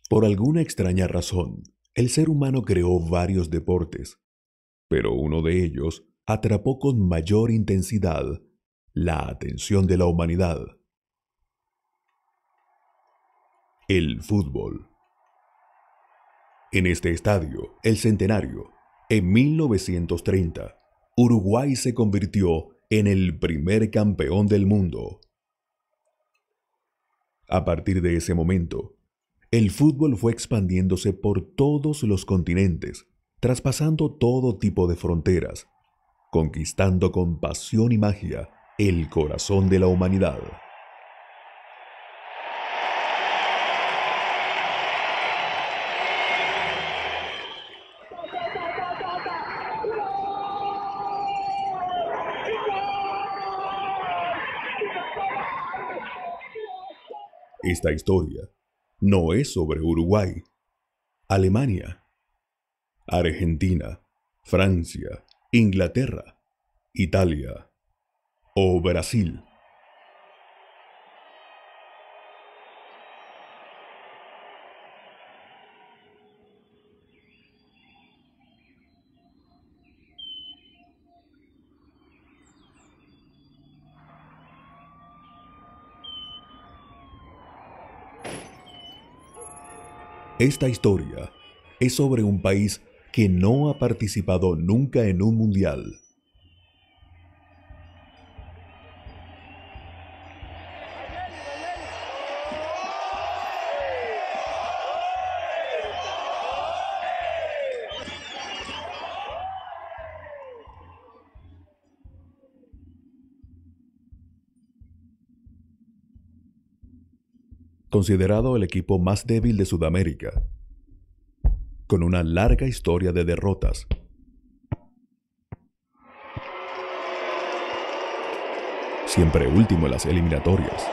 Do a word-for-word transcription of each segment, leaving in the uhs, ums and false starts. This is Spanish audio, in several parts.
Por alguna extraña razón, el ser humano creó varios deportes, pero uno de ellos atrapó con mayor intensidad la atención de la humanidad: el fútbol. En este estadio, el Centenario, en mil novecientos treinta, Uruguay se convirtió en el primer campeón del mundo. A partir de ese momento, el fútbol fue expandiéndose por todos los continentes, traspasando todo tipo de fronteras, conquistando con pasión y magia el corazón de la humanidad. Esta historia no es sobre Uruguay, Alemania, Argentina, Francia, Inglaterra, Italia o Brasil. Esta historia es sobre un país que no ha participado nunca en un mundial. Considerado el equipo más débil de Sudamérica, con una larga historia de derrotas, siempre último en las eliminatorias.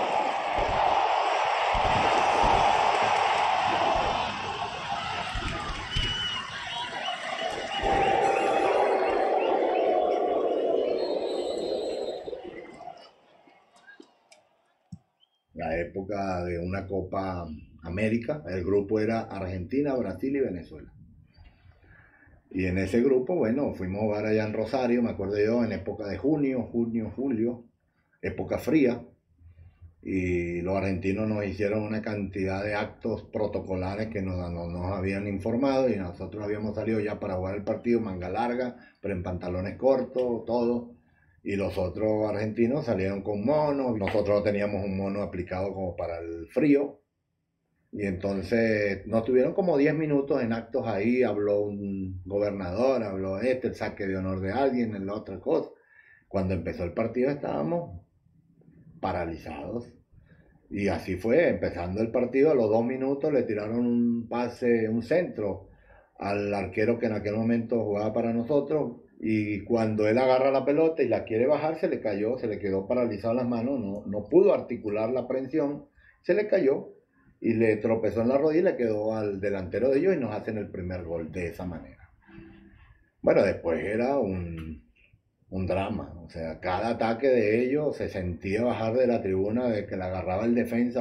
La época de una Copa América, el grupo era Argentina, Brasil y Venezuela. Y en ese grupo, bueno, fuimos a jugar allá en Rosario, me acuerdo yo, en época de junio, junio, julio, época fría, y los argentinos nos hicieron una cantidad de actos protocolares que nos, no nos habían informado, y nosotros habíamos salido ya para jugar el partido, manga larga, pero en pantalones cortos, todo, y los otros argentinos salieron con monos, nosotros teníamos un mono aplicado como para el frío, y entonces nos tuvieron como diez minutos en actos ahí, habló un gobernador, habló este, el saque de honor de alguien, el otra cosa. Cuando empezó el partido estábamos paralizados. Y así fue, empezando el partido, a los dos minutos le tiraron un pase, un centro al arquero que en aquel momento jugaba para nosotros. Y cuando él agarra la pelota y la quiere bajar, se le cayó, se le quedó paralizado las manos, no, no pudo articular la prensión, se le cayó y le tropezó en la rodilla y le quedó al delantero de ellos y nos hacen el primer gol de esa manera. Bueno, después era un, un drama, o sea, cada ataque de ellos se sentía bajar de la tribuna de que la agarraba el defensa,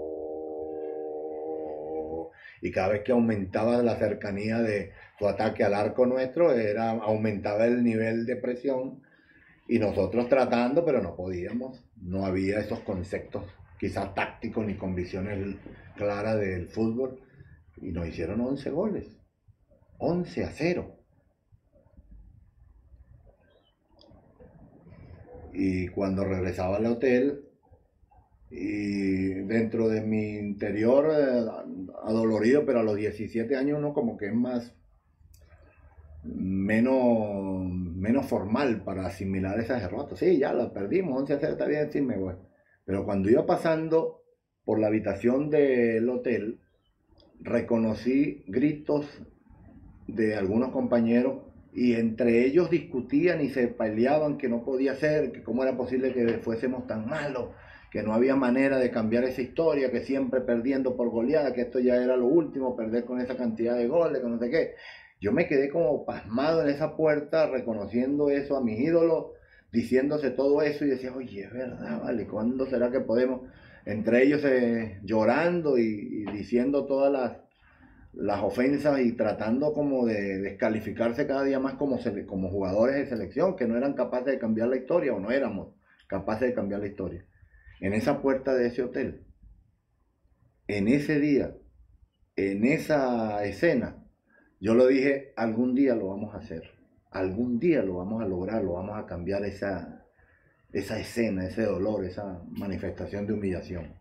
oh, y cada vez que aumentaba la cercanía de su ataque al arco nuestro, era, aumentaba el nivel de presión y nosotros tratando, pero no podíamos, no había esos conceptos quizás tácticos ni con visiones claras del fútbol, y nos hicieron once goles, once a cero. Y cuando regresaba al hotel, y dentro de mi interior, eh, adolorido, pero a los diecisiete años uno como que es más, menos, menos formal para asimilar esas derrotas. Sí, ya la perdimos, once a cero está bien, sí me voy. Pero cuando iba pasando por la habitación del hotel, reconocí gritos de algunos compañeros y entre ellos discutían y se peleaban que no podía ser, que cómo era posible que fuésemos tan malos, que no había manera de cambiar esa historia, que siempre perdiendo por goleada, que esto ya era lo último, perder con esa cantidad de goles, que no sé qué. Yo me quedé como pasmado en esa puerta, reconociendo eso a mis ídolos, diciéndose todo eso y decía, oye, es verdad, vale, ¿cuándo será que podemos? entre ellos eh, llorando y, y diciendo todas las, las ofensas y tratando como de descalificarse cada día más como, como jugadores de selección, que no eran capaces de cambiar la historia o no éramos capaces de cambiar la historia. En esa puerta de ese hotel, en ese día, en esa escena, yo lo dije, algún día lo vamos a hacer, algún día lo vamos a lograr, lo vamos a cambiar esa, esa escena, ese dolor, esa manifestación de humillación.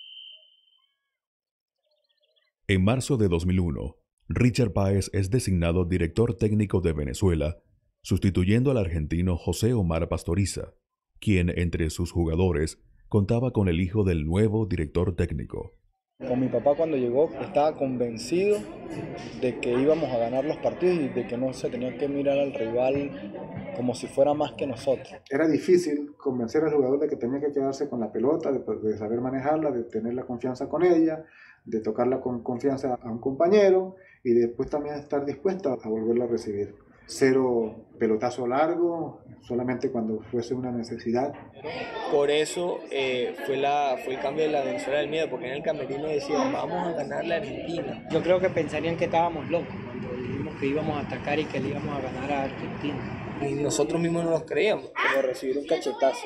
En marzo de dos mil uno, Richard Páez es designado director técnico de Venezuela, sustituyendo al argentino José Omar Pastoriza, quien entre sus jugadores contaba con el hijo del nuevo director técnico. Con mi papá cuando llegó estaba convencido de que íbamos a ganar los partidos y de que no se tenía que mirar al rival como si fuera más que nosotros. Era difícil convencer al jugador de que tenía que quedarse con la pelota, de, de saber manejarla, de tener la confianza con ella, de tocarla con confianza a un compañero y después también estar dispuesta a volverla a recibir. Cero pelotazo largo, solamente cuando fuese una necesidad. Por eso eh, fue, la, fue el cambio de la Venezuela del miedo, porque en el camerino decían, vamos a ganar la Argentina. Yo creo que pensarían que estábamos locos cuando dijimos que íbamos a atacar y que le íbamos a ganar a Argentina. Y nosotros mismos no nos creíamos. Como recibir un cachetazo.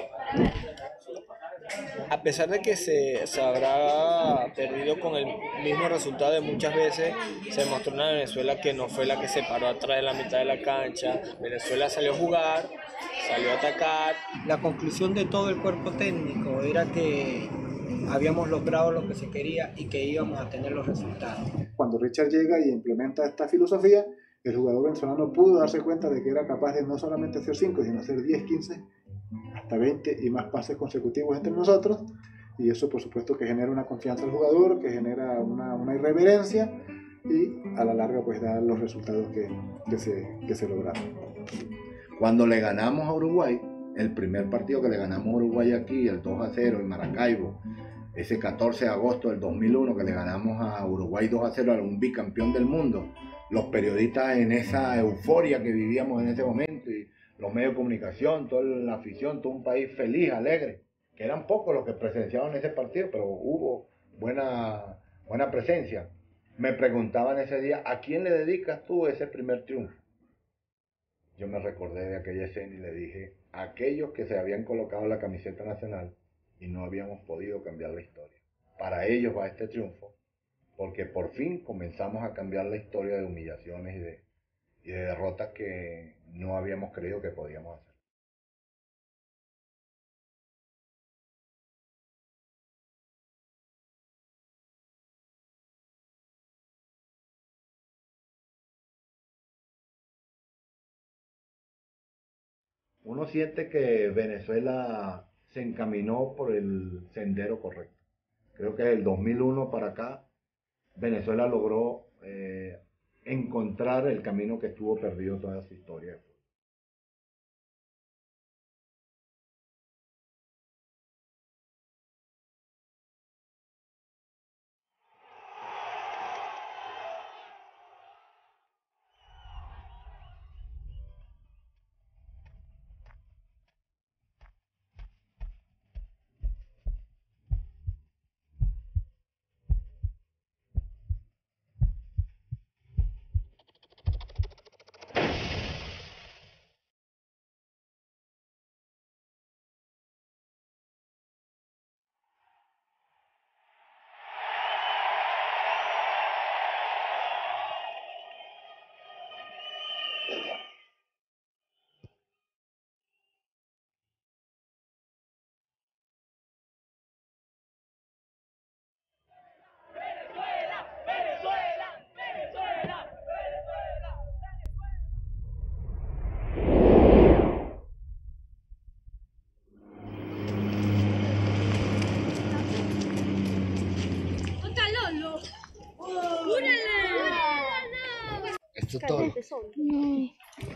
A pesar de que se, se habrá perdido con el mismo resultado de muchas veces, se mostró una Venezuela que no fue la que se paró atrás de la mitad de la cancha. Venezuela salió a jugar, salió a atacar. La conclusión de todo el cuerpo técnico era que habíamos logrado lo que se quería y que íbamos a tener los resultados. Cuando Richard llega y implementa esta filosofía, el jugador venezolano pudo darse cuenta de que era capaz de no solamente hacer cinco, sino hacer diez, quince, hasta veinte y más pases consecutivos entre nosotros, y eso por supuesto que genera una confianza al jugador, que genera una, una irreverencia y a la larga pues da los resultados que, que, se, que se lograron. Cuando le ganamos a Uruguay, el primer partido que le ganamos a Uruguay aquí, el dos a cero en Maracaibo, ese catorce de agosto del dos mil uno que le ganamos a Uruguay dos a cero a un bicampeón del mundo, los periodistas en esa euforia que vivíamos en ese momento y los medios de comunicación, toda la afición, todo un país feliz, alegre, que eran pocos los que presenciaban ese partido, pero hubo buena, buena presencia. Me preguntaban ese día, ¿a quién le dedicas tú ese primer triunfo? Yo me recordé de aquella escena y le dije, a aquellos que se habían colocado la camiseta nacional y no habíamos podido cambiar la historia. Para ellos va este triunfo, porque por fin comenzamos a cambiar la historia de humillaciones y de, y de derrotas que no habíamos creído que podíamos hacer. Uno siente que Venezuela se encaminó por el sendero correcto. Creo que del dos mil uno para acá, Venezuela logró eh, encontrar el camino que estuvo perdido toda su historia. Esto es todo. No.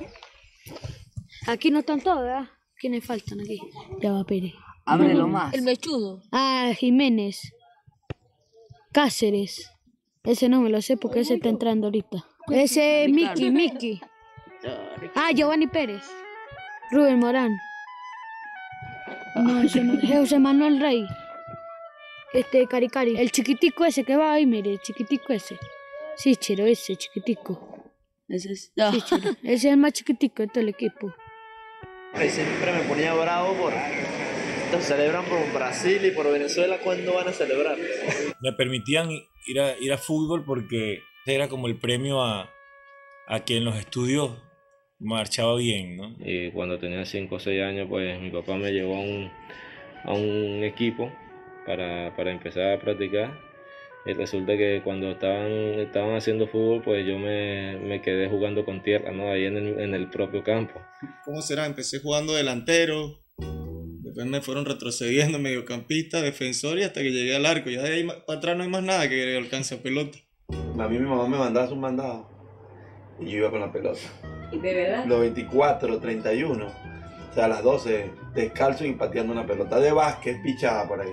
Aquí no están todos, ¿verdad? ¿Quiénes faltan aquí? Ya va, Pérez. Ábrelo más. El mechudo. Ah, Jiménez. Cáceres. Ese no me lo sé porque ese está entrando ahorita. Ese es Miki, Miki. Ah, Giovanni Pérez. Rubén Morán. No, ese no. José Manuel Rey. este Caricari, el chiquitico ese que va ahí, mire, el chiquitico ese. Sí, Chero, ese chiquitico. Ese es... No. Sí, Chero, ese es el más chiquitico de todo el equipo. Siempre me ponía bravo por... Entonces celebran por Brasil y por Venezuela, ¿cuándo van a celebrar? Me permitían ir a, ir a fútbol porque era como el premio a, a que en los estudios marchaba bien, ¿no? Y cuando tenía cinco o seis años, pues mi papá me llevó a un, a un equipo para, para empezar a practicar. Y resulta que cuando estaban, estaban haciendo fútbol, pues yo me, me quedé jugando con tierra, ¿no? Ahí en el, en el propio campo. ¿Cómo será? Empecé jugando delantero, después me fueron retrocediendo mediocampista, defensor y hasta que llegué al arco. Ya de ahí para atrás no hay más nada que alcance a pelota. A mí mi mamá me mandaba sus mandados y yo iba con la pelota. ¿De verdad? Los veinticuatro, treinta y uno, o sea, a las doce, descalzo y pateando una pelota de básquet pichada por ahí.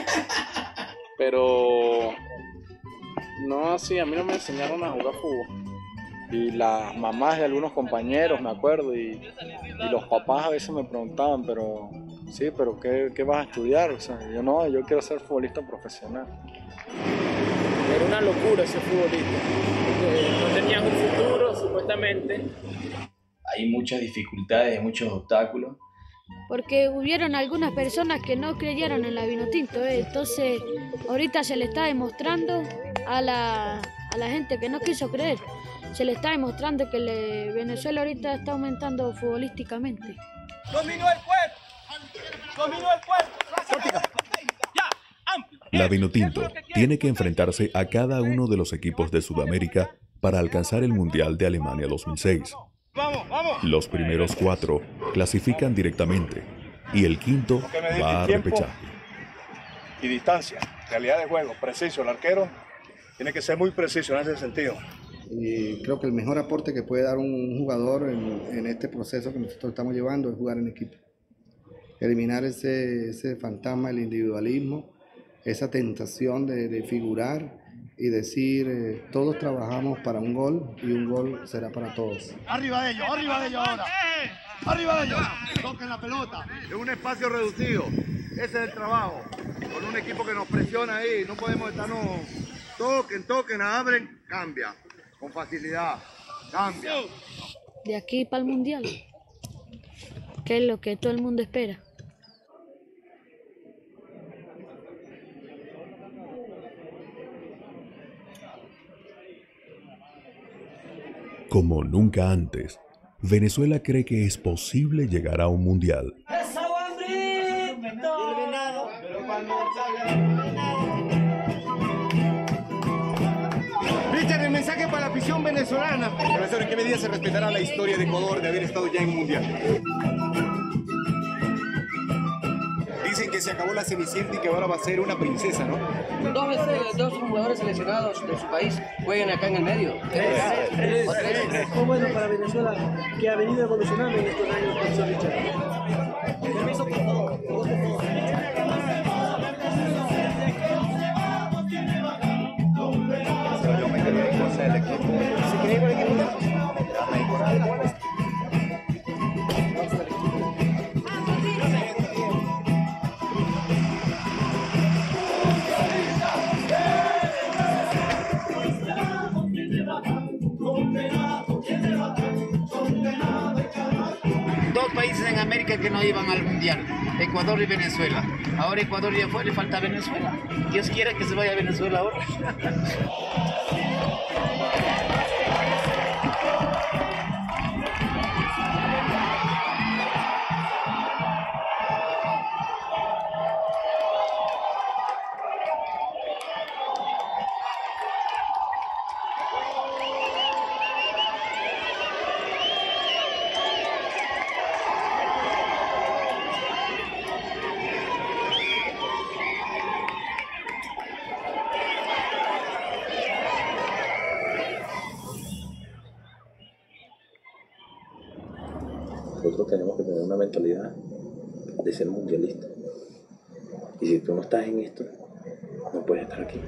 Pero no así, a mí no me enseñaron a jugar fútbol. Y las mamás de algunos compañeros, me acuerdo, y, y los papás a veces me preguntaban, pero sí, pero ¿qué, qué vas a estudiar? O sea, yo no, yo quiero ser futbolista profesional. Era una locura ese futbolista, porque no tenías un futuro, supuestamente. Hay muchas dificultades, muchos obstáculos. Porque hubieron algunas personas que no creyeron en la Vinotinto, ¿eh? Entonces ahorita se le está demostrando a la, a la gente que no quiso creer, se le está demostrando que le, Venezuela ahorita está aumentando futbolísticamente. ¡Dominó el cuerpo! ¡Dominó el cuerpo! La Vinotinto tiene que enfrentarse a cada uno de los equipos de Sudamérica para alcanzar el Mundial de Alemania dos mil seis. Los primeros cuatro clasifican directamente y el quinto va a repechaje. Y distancia, realidad de juego, preciso. El arquero tiene que ser muy preciso en ese sentido. Y creo que el mejor aporte que puede dar un jugador en, en este proceso que nosotros estamos llevando es jugar en equipo. Eliminar ese, ese fantasma del individualismo, esa tentación de, de figurar y decir, eh, todos trabajamos para un gol y un gol será para todos. Arriba de ellos, arriba de ellos ahora. Arriba de ellos. Toquen la pelota. En un espacio reducido. Ese es el trabajo. Con un equipo que nos presiona ahí. No podemos estarnos... Toquen, toquen, abren. Cambia. Con facilidad. Cambia. De aquí para el Mundial, que es lo que todo el mundo espera. Como nunca antes, Venezuela cree que es posible llegar a un mundial. Richard, el mensaje para la afición venezolana. Profesor, ¿en qué medida se respetará la historia de Ecuador de haber estado ya en un mundial? Dicen que se acabó la Cenicienta y que ahora va a ser una princesa, ¿no? Dos veces, dos jugadores seleccionados de su país juegan acá en el medio. Tres. Tres. Tres. Fue bueno para Venezuela, que ha venido evolucionando en estos años, profesor Richard. Permiso, por favor. Yo me quería ir con el equipo. ¿Se quería ir con el equipo? Dos países en América que no iban al Mundial, Ecuador y Venezuela. Ahora Ecuador ya fue, le falta Venezuela. Dios quiera que se vaya a Venezuela ahora. Nosotros tenemos que tener una mentalidad de ser mundialista. Y si tú no estás en esto, no puedes estar aquí.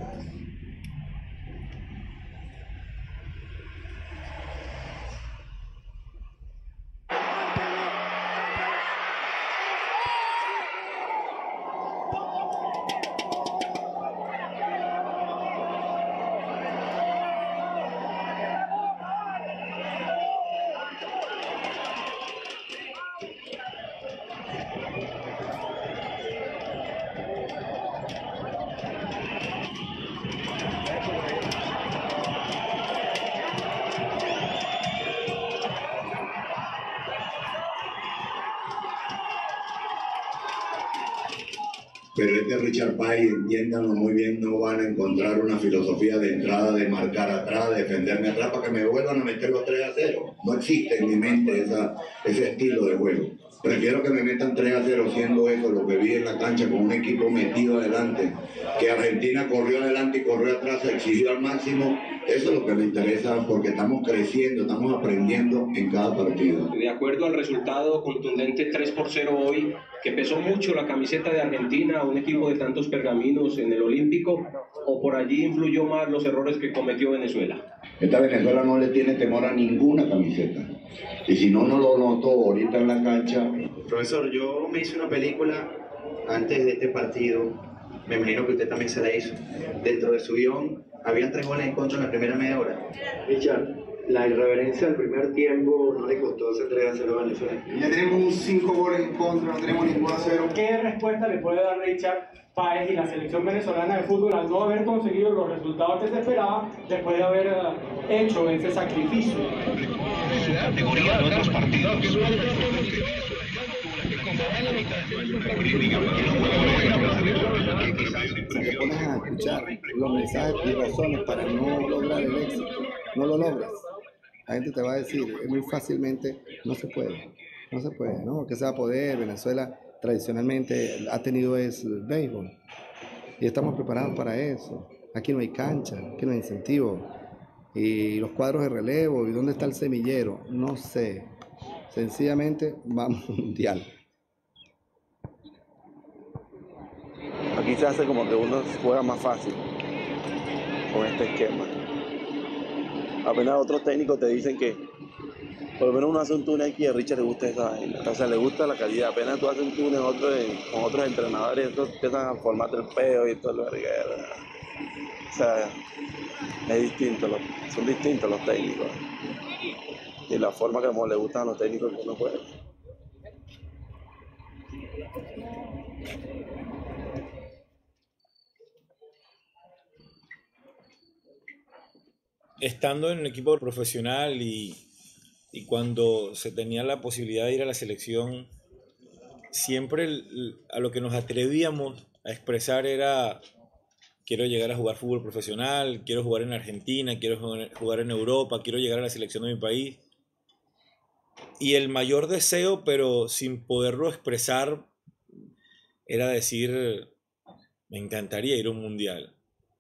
pero este Richard Páez, entiéndanlo muy bien, no van a encontrar una filosofía de entrada, de marcar atrás, de defenderme atrás para que me vuelvan a meter los tres a cero. No existe en mi mente esa, ese estilo de juego. Prefiero que me metan tres a cero siendo eso lo que vi en la cancha con un equipo metido adelante, que Argentina corrió adelante y corrió atrás, se exigió al máximo. Eso es lo que me interesa porque estamos creciendo, estamos aprendiendo en cada partido. De acuerdo al resultado contundente tres por cero hoy, que pesó mucho la camiseta de Argentina, un equipo de tantos pergaminos en el Olímpico, o por allí influyó más los errores que cometió Venezuela. Esta Venezuela no le tiene temor a ninguna camiseta. Y si no, no lo noto ahorita en la cancha. Profesor, yo me hice una película antes de este partido, me imagino que usted también se la hizo. Dentro de su guión, había tres goles en contra en la primera media hora. Richard, la irreverencia del primer tiempo no le costó ese tres a cero a Venezuela. Ya tenemos cinco goles en contra, no tenemos ningún a cero. ¿Qué respuesta le puede dar Richard Páez y la selección venezolana de fútbol al no haber conseguido los resultados que se esperaba después de haber hecho ese sacrificio? Su categoría en otros partidos. Si te pones a escuchar los mensajes y razones para no lograr el éxito, no lo logras. La gente te va a decir, es muy fácilmente, no se puede, no se puede, ¿no? Que se va a poder. Venezuela tradicionalmente ha tenido es el béisbol y estamos preparados para eso. Aquí no hay cancha, aquí no hay incentivo. Y los cuadros de relevo, ¿y dónde está el semillero? No sé. Sencillamente vamos mundial. Aquí se hace como que uno juega más fácil con este esquema. Apenas otros técnicos te dicen que por lo menos uno hace un túnel aquí y a Richard le gusta esa vaina. O sea, le gusta la calidad. Apenas tú haces un túnel otro de, con otros entrenadores, estos empiezan a formarte el peo y todo lo que... O sea, es distinto, son distintos los técnicos. Y la forma que le gustan a los técnicos que uno juega. Estando en un equipo profesional y, y cuando se tenía la posibilidad de ir a la selección, siempre el, a lo que nos atrevíamos a expresar era: quiero llegar a jugar fútbol profesional, quiero jugar en Argentina, quiero jugar en Europa, quiero llegar a la selección de mi país. Y el mayor deseo, pero sin poderlo expresar, era decir, me encantaría ir a un mundial.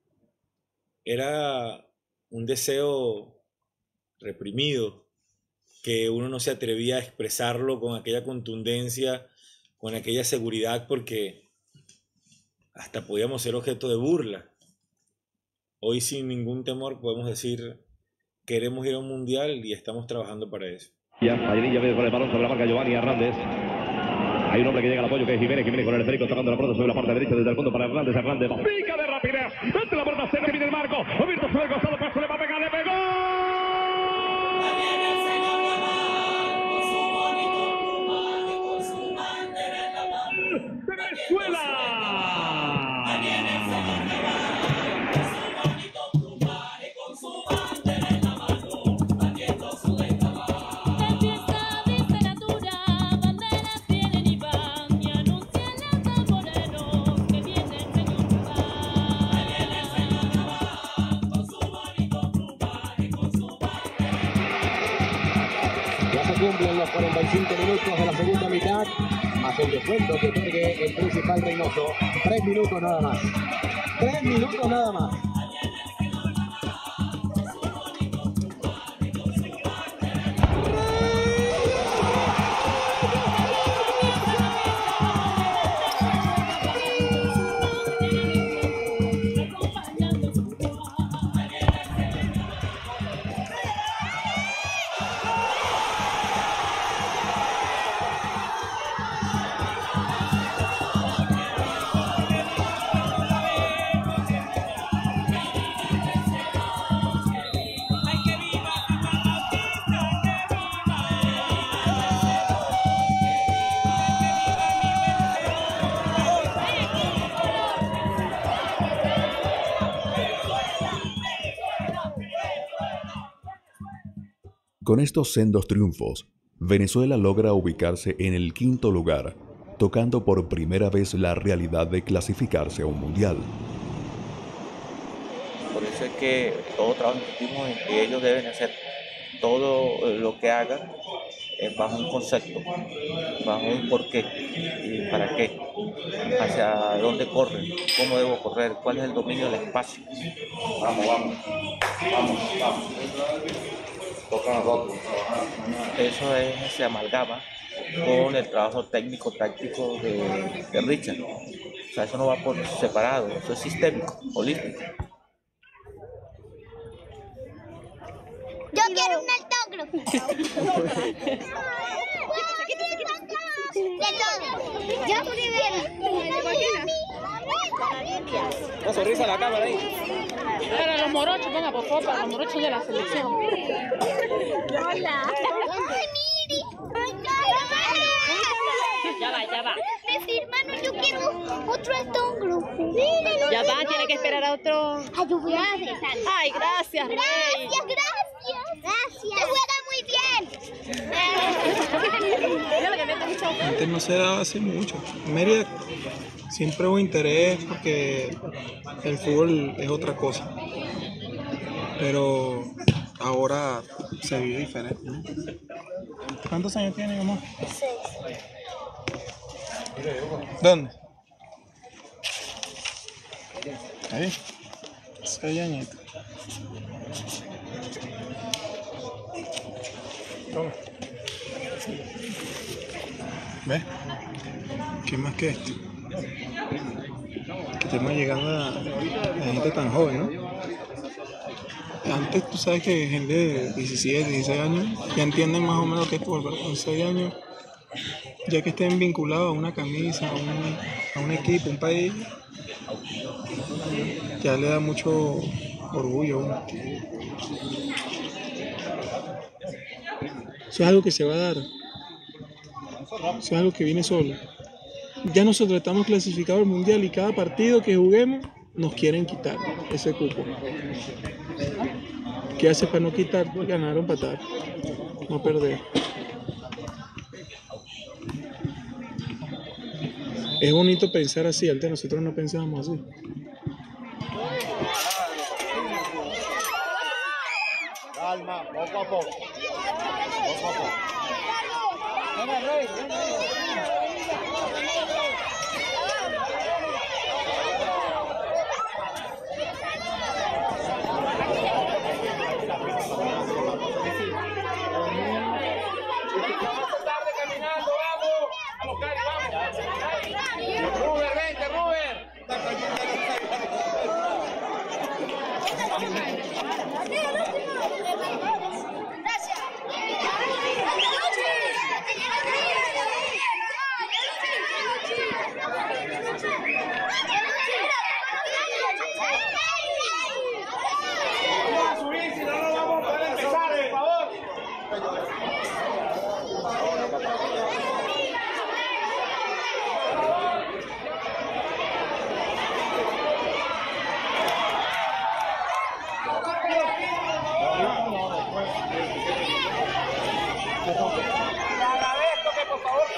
Era un deseo reprimido, que uno no se atrevía a expresarlo con aquella contundencia, con aquella seguridad, porque hasta podíamos ser objeto de burla. Hoy sin ningún temor podemos decir, queremos ir a un mundial y estamos trabajando para eso. Ya, Vallenilla viene con el balón sobre la marca Giovanni Hernández. Hay un hombre que llega al apoyo, que es Jiménez, Jiménez con el esférico, tocando la pelota sobre la parte derecha desde el fondo para Hernández, Hernández, pica de rapidez, mete la puerta, se viene el marco, abierto sobre el costado, paso, le va a pegar, le pegó. ¡Venezuela! Cumplen los cuarenta y cinco minutos de la segunda mitad, más el descuento que otorgue el principal Reynoso. Tres minutos nada más. Tres minutos nada más. Con estos sendos triunfos, Venezuela logra ubicarse en el quinto lugar tocando por primera vez la realidad de clasificarse a un mundial. Por eso es que todo trabajo insistimos en que ellos deben hacer todo lo que hagan bajo un concepto, bajo un porqué y para qué, hacia dónde corren, cómo debo correr, cuál es el dominio del espacio. Vamos, vamos, vamos, vamos. Toca a nosotros. Eso es, se amalgama con el trabajo técnico, táctico de, de Richard. O sea, eso no va por separado, eso es sistémico, holístico. Yo quiero un autógrafo. De todo. Yo primero. Una sonrisa a la cámara ahí. Para los morochos, venga, por favor, para los morochos de la selección. Hola. Ay, Miri. Ya va, ya va. Me firmaron, yo quiero otro autógrafo. Ya va, tiene que esperar a otro. Ay, yo voy a regresar. Ay, gracias, Rey. Gracias, gracias. Gracias. Te juega muy bien. Antes no se daba así mucho. En Mérida siempre hubo interés porque el fútbol es otra cosa. Pero ahora se vive diferente, ¿no? ¿Cuántos años tiene, mamá? Seis. ¿Dónde? Ahí. Seis añitos. Toma. ¿Ves? ¿Qué más que esto? Que estamos llegando a, a gente tan joven, ¿no? Antes tú sabes que gente de diecisiete, dieciséis años ya entienden más o menos lo que es fútbol, pero con seis años, ya que estén vinculados a una camisa, a un, a un equipo, un país, ya le da mucho orgullo a uno. Eso es algo que se va a dar. Eso es algo que viene solo. Ya nosotros estamos clasificados al mundial y cada partido que juguemos nos quieren quitar ese cupo. ¿Qué haces para no quitar? Ganar o empatar, no perder. Es bonito pensar así, antes nosotros no pensábamos así. Calma, poco a poco. Poco a poco. Venga, Rey, venga, Ruber, vente, Ruber. Vamos a subir, si no, no vamos a poder empezar, por favor. Agradezco que por favor.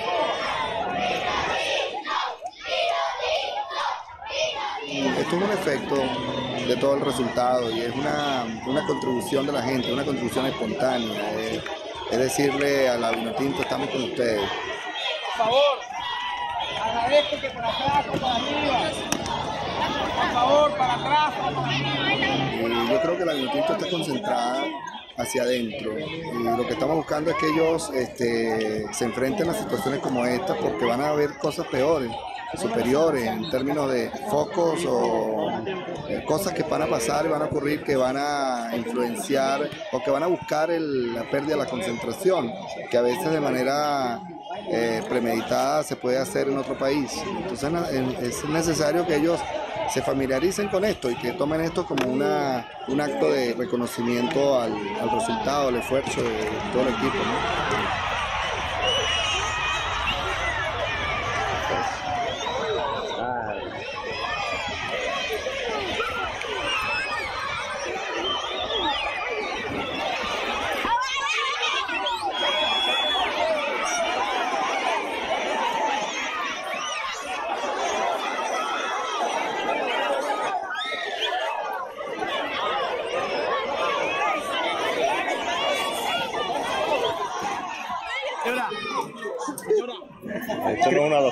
Esto es un efecto de todo el resultado y es una, una contribución de la gente, una contribución espontánea. Es, es decirle a la Vinotinto, estamos con ustedes. Por favor, agradezco que para atrás, para arriba. Por favor, para atrás. Y yo creo que la Vinotinto está concentrada hacia adentro y lo que estamos buscando es que ellos este, se enfrenten a situaciones como esta porque van a haber cosas peores, superiores en términos de focos o eh, cosas que van a pasar y van a ocurrir que van a influenciar o que van a buscar el, la pérdida de la concentración que a veces de manera eh, premeditada se puede hacer en otro país. Entonces es necesario que ellos se familiaricen con esto y que tomen esto como una, un acto de reconocimiento al, al resultado, al esfuerzo de todo el equipo, ¿no?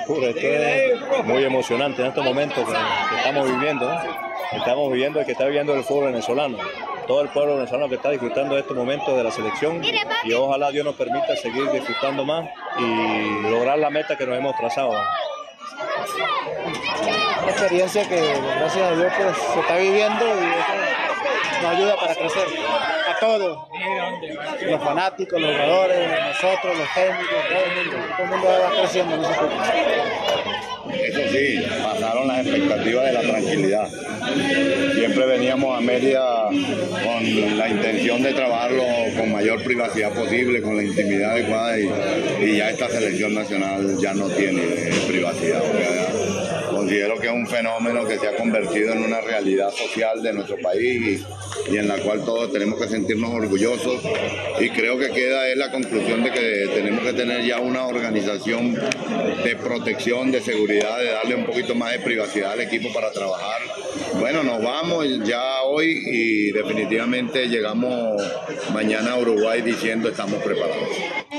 locura, esto es muy emocionante en estos momentos que, que estamos viviendo, ¿no? Estamos viviendo, el que está viviendo el fútbol venezolano, todo el pueblo venezolano que está disfrutando de estos momentos de la selección, y ojalá Dios nos permita seguir disfrutando más y lograr la meta que nos hemos trazado. Una experiencia que gracias a Dios pues, se está viviendo y eso nos ayuda para crecer a todos, los fanáticos, los jugadores, nosotros, los técnicos, todo el mundo, todo el mundo va creciendo en ese fútbol. Eso sí, pasaron las expectativas de la tranquilidad. Siempre veníamos a Mérida con la intención de trabajarlo con mayor privacidad posible, con la intimidad adecuada, y, y ya esta selección nacional ya no tiene privacidad. O sea, considero que es un fenómeno que se ha convertido en una realidad social de nuestro país y, y en la cual todos tenemos que sentirnos orgullosos, y creo que queda es la conclusión de que tenemos que tener ya una organización de protección, de seguridad, de darle un poquito más de privacidad al equipo para trabajar. Bueno, nos vamos ya hoy y definitivamente llegamos mañana a Uruguay diciendo estamos preparados.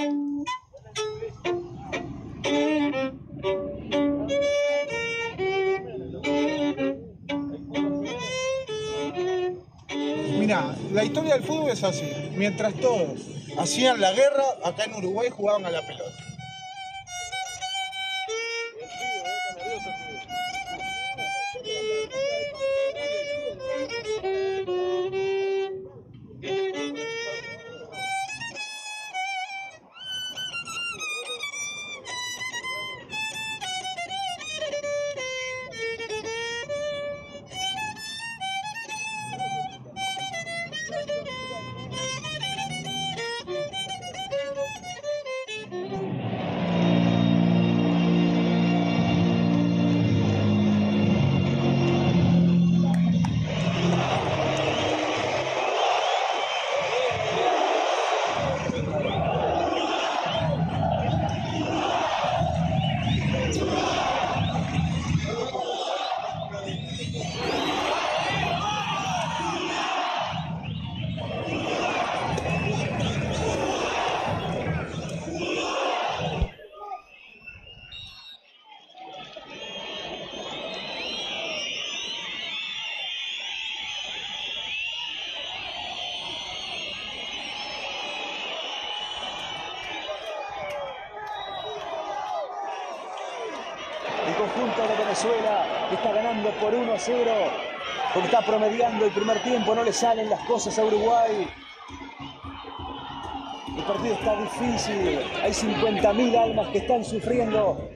Mira, la historia del fútbol es así. Mientras todos hacían la guerra, acá en Uruguay jugaban a la pelota. El conjunto de Venezuela está ganando por uno a cero, porque está promediando el primer tiempo, no le salen las cosas a Uruguay. El partido está difícil, hay cincuenta mil almas que están sufriendo.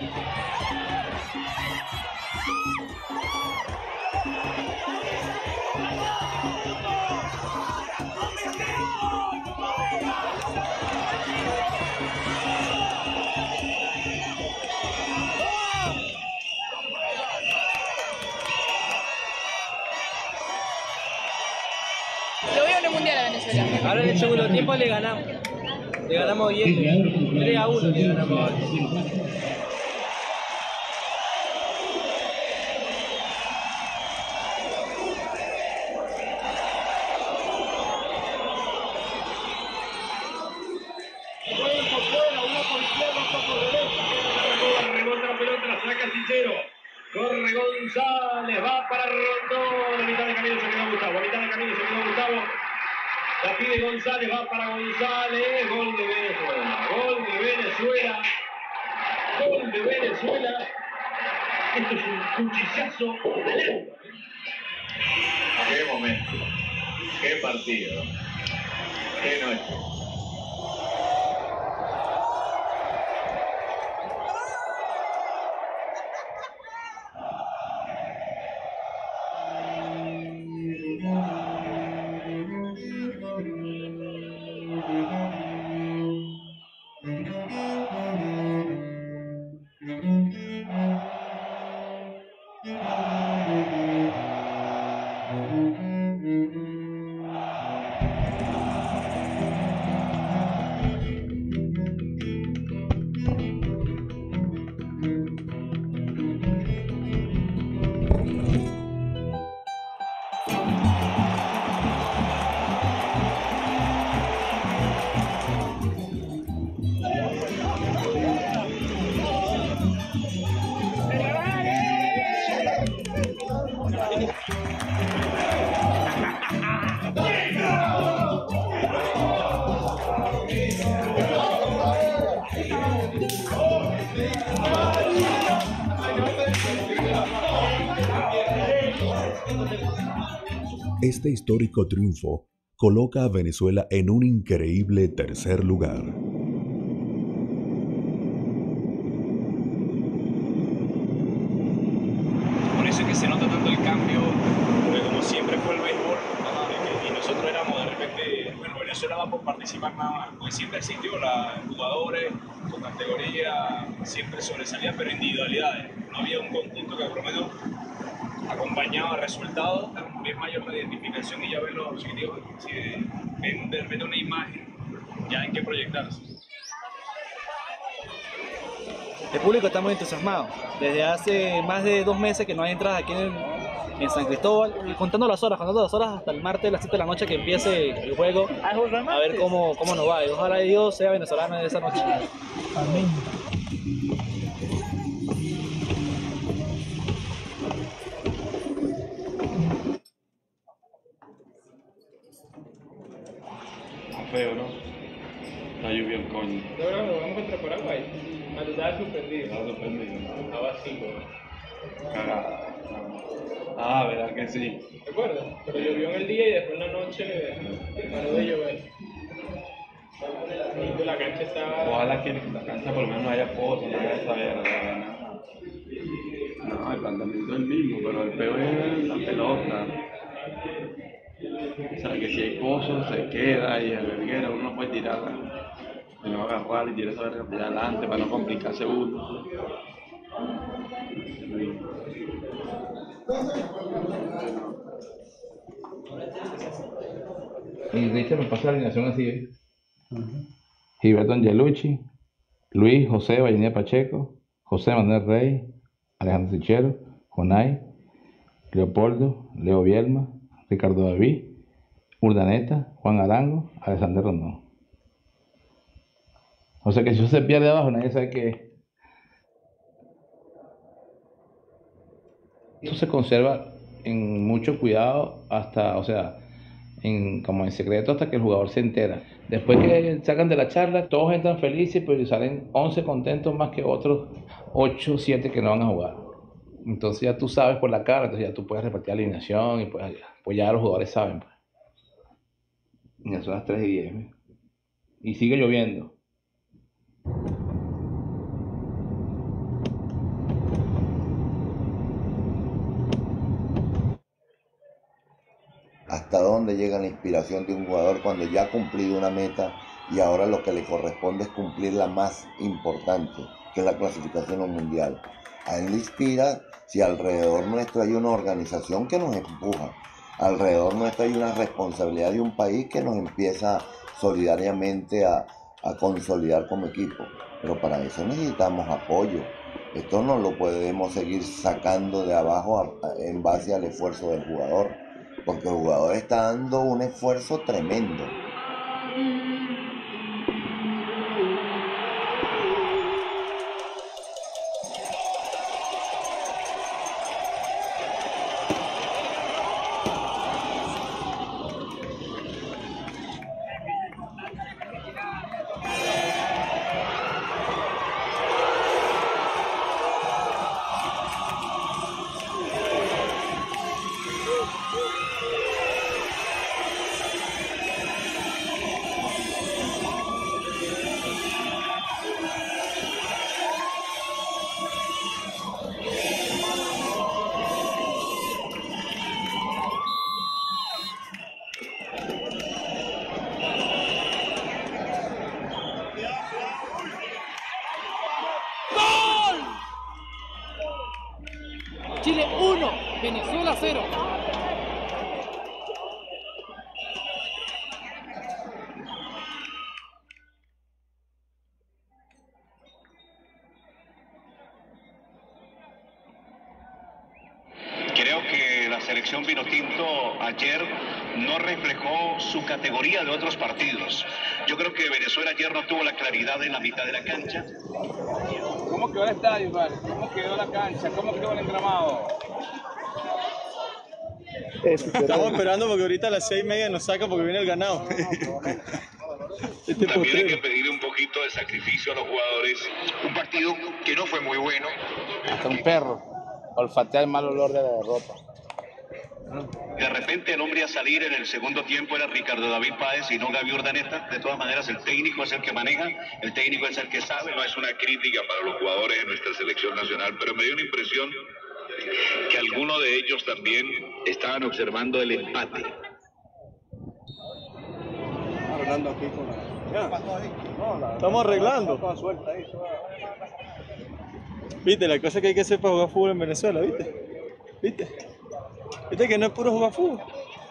Lo veo en el Mundial a Venezuela. Ahora en el segundo tiempo le ganamos. Le ganamos bien. tres a uno le ganamos ahora. Corre González, va para Rondón, a mitad de camino se quedó Gustavo, a mitad de camino se quedó Gustavo, la pide González, va para González, gol de Venezuela, gol de Venezuela, gol de Venezuela, esto es un cuchillazo del agua. Qué momento, qué partido, qué noche. Este histórico triunfo coloca a Venezuela en un increíble tercer lugar. Por eso es que se nota tanto el cambio, porque como siempre fue el béisbol, y nosotros éramos de repente, bueno, Venezuela va por participar nada más, porque siempre existió la, jugadores con categoría, siempre sobresalían, pero individualidades, no había un conjunto que por lo menos acompañado de resultados, es mayor la identificación y ya ven los objetivos, si ven de repente una imagen, ya hay que proyectarse. El público está muy entusiasmado. Desde hace más de dos meses que no hay entradas aquí en, en San Cristóbal, y contando las horas, contando las horas hasta el martes a las siete de la noche que empiece el juego, a ver cómo, cómo nos va. Y ojalá Dios sea venezolano de esa noche. Amén. Feo, ¿no? Está lloviendo, coño. No, no, no, vamos contra Paraguay. A tu estaba suspendido. Estaba suspendido. Estaba cinco. Cagada. Ah, ¿verdad que sí? ¿Te acuerdas? Pero llovió en el día y después en la noche paró de llover. Y la cancha estaba... Ojalá que la cancha por lo menos no haya fotos, no haya esa verga, nada. No, el planteamiento es el mismo, pero el peor es la pelota. O sea, que si hay pozos se queda y el verguero uno puede tirarla y no agarrar y tirar esa verga para adelante para no complicarse uno. Y Richard me pasa la alineación así, ¿eh? Uh-huh. Gilberto Angelucci, Luis José Vallenía Pacheco, José Manuel Rey, Alejandro Sichero, Jonay, Leopoldo, Leo Bielma, Ricardo David, Urdaneta, Juan Arango, Alexander Rondón. O sea que si eso se pierde abajo, nadie sabe qué es. Esto se conserva en mucho cuidado hasta, o sea, en, como en secreto hasta que el jugador se entera. Después que sacan de la charla, todos entran felices, pero salen once contentos más que otros ocho, siete que no van a jugar. Entonces ya tú sabes por la cara, entonces ya tú puedes repartir la alineación y pues, pues ya los jugadores saben. Pues. Ya son las tres y diez. ¿eh? Y sigue lloviendo. ¿Hasta dónde llega la inspiración de un jugador cuando ya ha cumplido una meta y ahora lo que le corresponde es cumplir la más importante, que es la clasificación al mundial? A él le inspira si alrededor nuestro hay una organización que nos empuja, alrededor nuestro hay una responsabilidad de un país que nos empieza solidariamente a, a consolidar como equipo. Pero para eso necesitamos apoyo. Esto no lo podemos seguir sacando de abajo a, a, en base al esfuerzo del jugador, porque el jugador está dando un esfuerzo tremendo. Chile uno, Venezuela cero. Creo que la selección Vinotinto ayer no reflejó su categoría de otros partidos. Yo creo que Venezuela ayer no tuvo la claridad en la mitad de la cancha. ¿Cómo quedó el estadio, vale? ¿Cómo quedó la cancha? ¿Cómo quedó el entramado? Estamos esperando porque ahorita a las seis y media nos saca porque viene el ganado. Este También hay que pedirle un poquito de sacrificio a los jugadores. Un partido que no fue muy bueno. Hasta un perro olfatea el mal olor de la derrota. De repente el hombre a salir en el segundo tiempo era Ricardo David Páez y no Gaby Urdaneta. De todas maneras, el técnico es el que maneja, el técnico es el que sabe. No es una crítica para los jugadores de nuestra selección nacional, pero me dio una impresión que algunos de ellos también estaban observando el empate. Arreglando aquí con la... Estamos arreglando. Viste, la cosa que hay que hacer para jugar fútbol en Venezuela, ¿viste? ¿Viste? ¿Viste que no es puro jugar fútbol?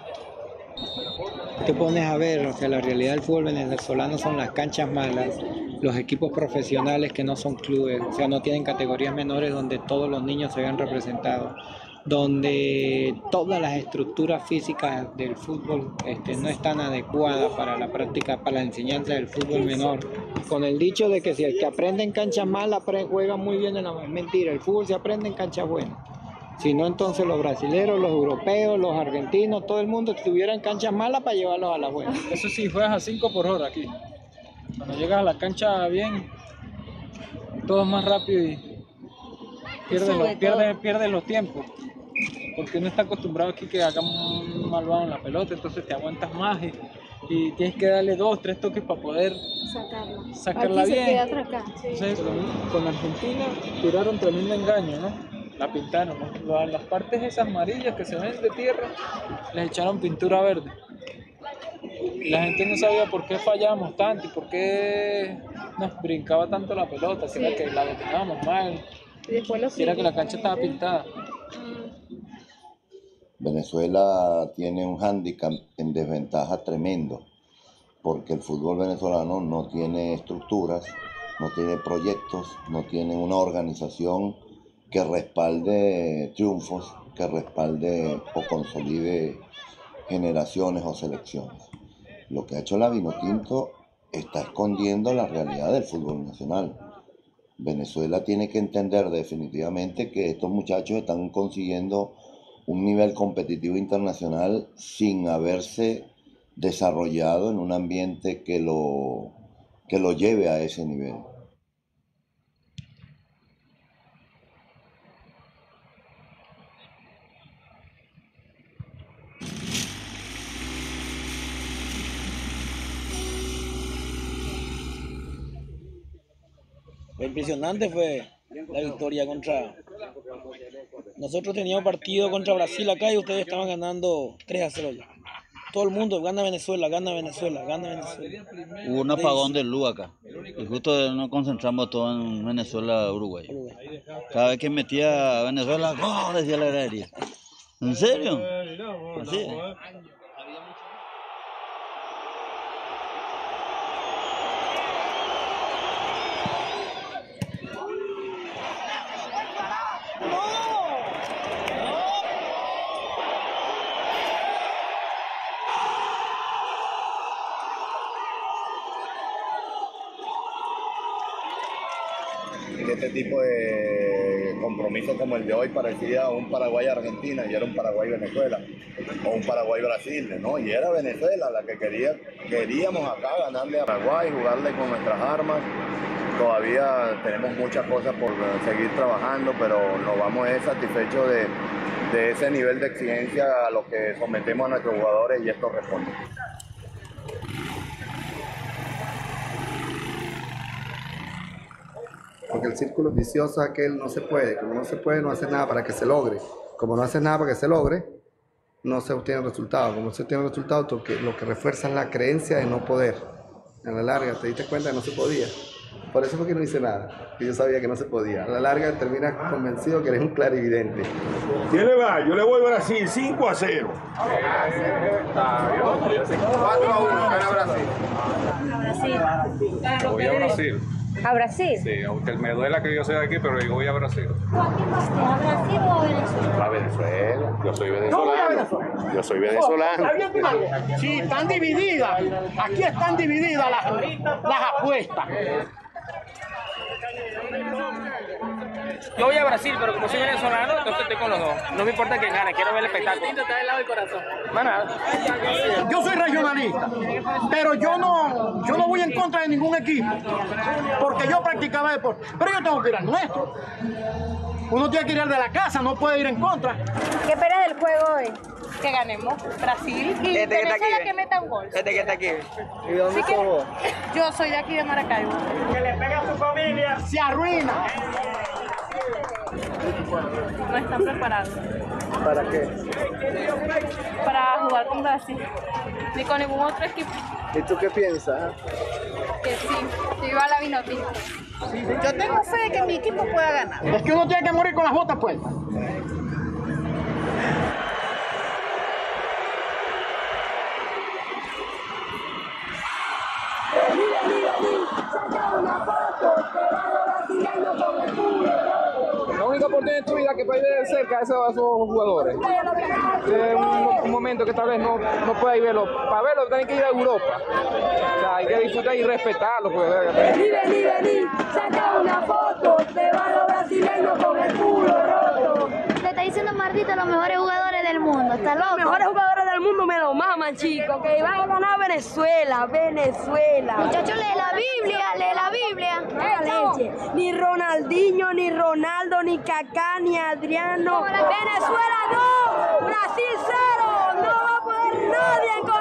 Te pones a ver, o sea, la realidad del fútbol venezolano son las canchas malas, los equipos profesionales que no son clubes, o sea, no tienen categorías menores donde todos los niños se vean representados, donde todas las estructuras físicas del fútbol este, no están adecuadas para la práctica, para la enseñanza del fútbol menor. Con el dicho de que si el que aprende en canchas malas juega muy bien en la... Es mentira, el fútbol se aprende en canchas buenas. Si no, entonces los brasileños, los europeos, los argentinos, todo el mundo tuvieran canchas malas para llevarlos a la buena. Eso sí, juegas a cinco por hora aquí. Cuando llegas a la cancha bien, todo es más rápido y pierden los, pierden, pierden los tiempos. Porque uno está acostumbrado aquí que hagan malvado en la pelota, entonces te aguantas más y, y tienes que darle dos, tres toques para poder sacarla, sacarla aquí bien. Se queda atracada, sí. Entonces, con Argentina tiraron tremendo engaño, ¿no? La pintaron, ¿no? Las partes esas amarillas que se ven de tierra, les echaron pintura verde. Y la gente no sabía por qué fallábamos tanto y por qué nos brincaba tanto la pelota, si sí. Era que la dominábamos mal, y después lo si era que la cancha estaba pintada. Venezuela tiene un hándicap en desventaja tremendo, porque el fútbol venezolano no tiene estructuras, no tiene proyectos, no tiene una organización que respalde triunfos, que respalde o consolide generaciones o selecciones. Lo que ha hecho la Vinotinto está escondiendo la realidad del fútbol nacional. Venezuela tiene que entender definitivamente que estos muchachos están consiguiendo un nivel competitivo internacional sin haberse desarrollado en un ambiente que lo, que lo lleve a ese nivel. Lo impresionante fue la victoria contra... Nosotros teníamos partido contra Brasil acá y ustedes estaban ganando tres a cero. Todo el mundo, gana Venezuela, gana Venezuela, gana Venezuela. Hubo un apagón de luz acá. Y justo nos concentramos todo en Venezuela, Uruguay. Cada vez que metía a Venezuela, ¡oh!, decía la aérea. ¿En serio? Así es. Este tipo de compromiso como el de hoy parecía un Paraguay-Argentina y era un Paraguay-Venezuela o un Paraguay-Brasil, ¿no? Y era Venezuela la que quería, queríamos acá ganarle a Paraguay, jugarle con nuestras armas. Todavía tenemos muchas cosas por seguir trabajando, pero nos vamos a satisfechos de, de ese nivel de exigencia a lo que sometemos a nuestros jugadores y esto responde. Porque el círculo vicioso es aquel no se puede, como no se puede no hace nada para que se logre, como no hace nada para que se logre, no se obtiene resultado, como no se obtiene resultado, lo que, lo que refuerza es la creencia de no poder. A la larga te diste cuenta que no se podía, por eso fue que no hice nada, que yo sabía que no se podía. A la larga terminas convencido que eres un clarividente. ¿Quién le va? Yo le voy a Brasil, cinco a cero. cuatro a uno, gana Brasil. Brasil. Voy a Brasil. ¿A Brasil? Sí, aunque me duela que yo sea de aquí, pero yo voy a Brasil. ¿A quién vas a Brasil o a Venezuela? A Venezuela. Yo soy venezolano. Yo soy venezolano. Sí, están divididas. Aquí están divididas las, las apuestas. Yo voy a Brasil, pero como soy venezolano, entonces estoy con los dos. No me importa quién gane, quiero ver el espectáculo. Está del lado del corazón. Más nada. Yo soy regionalista, pero yo no, yo no voy en contra de ningún equipo, porque yo practicaba deporte. Pero yo tengo que ir al nuestro. Uno tiene que ir al de la casa, no puede ir en contra. ¿Qué esperas del juego hoy? Que ganemos Brasil y Este que está Venezuela aquí, que meta un gol. Este que está aquí. ¿Y dónde Así sos que- vos? Yo soy de aquí de Maracaibo. Que le pegue a su familia. Se arruina. No están preparados ¿Para qué? para jugar con Brasil ni con ningún otro equipo. ¿Y tú qué piensas? Que sí, viva la Vinotinto. Yo tengo fe de que mi equipo pueda ganar. Es que uno tiene que morir con las botas puestas. La única oportunidad en tu vida que puedes ver de cerca a esos, a esos jugadores. Es un, un momento que tal vez no, no puedes verlo. Para verlo tienes que ir a Europa. O sea, hay que disfrutar y respetarlo. Porque, Vení, vení, vení, saca una foto, te van los brasileños con el culo roto. Le está diciendo Martita los mejores jugadores del mundo, ¿está loco? Los mejores jugadores del mundo me lo maman, chicos, que van a ganar Venezuela, Venezuela. Muchachos, lee la Biblia, lee la Biblia. Mala leche. Ni Ronaldinho, ni Ronaldo, ni Kaká, ni Adriano. Venezuela no, Brasil cero, no va a poder nadie con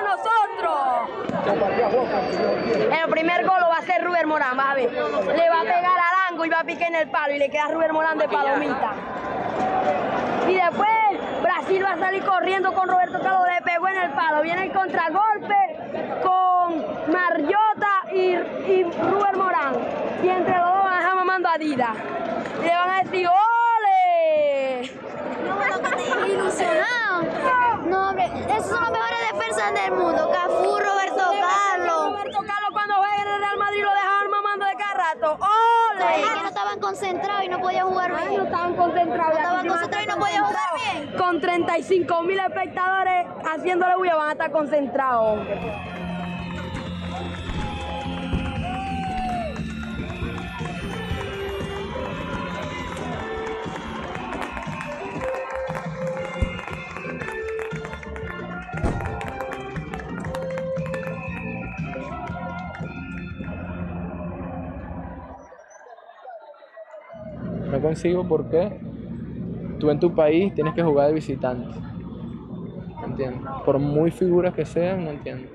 nosotros. El primer gol lo va a hacer Rubén Morán, vas a ver. Le va a pegar al ángulo y va a picar en el palo y le queda a Rubén Morán de palomita. Y después Brasil va a salir corriendo con Roberto Carlos, le pegó en el palo. Viene el contragolpe con Mariota y, y Rubén Morán. Y entre los dos van a dejar mamando a Dida. Y le van a decir ¡ole! Ilusionado. No, hombre, esos son los mejores defensas del mundo. Cafú, Roberto Carlos. Roberto Carlos cuando juega en el Real Madrid lo dejaban mamando de cada rato. ¡Ole! Es que no estaban concentrados y no podían jugar bien. Ay, no estaban concentrados. No estaban concentrados y no podían jugar bien. Con treinta y cinco mil espectadores haciéndole bulla van a estar concentrados. no consigo por qué tú en tu país tienes que jugar de visitante. No entiendo. Por muy figuras que sean, no entiendo.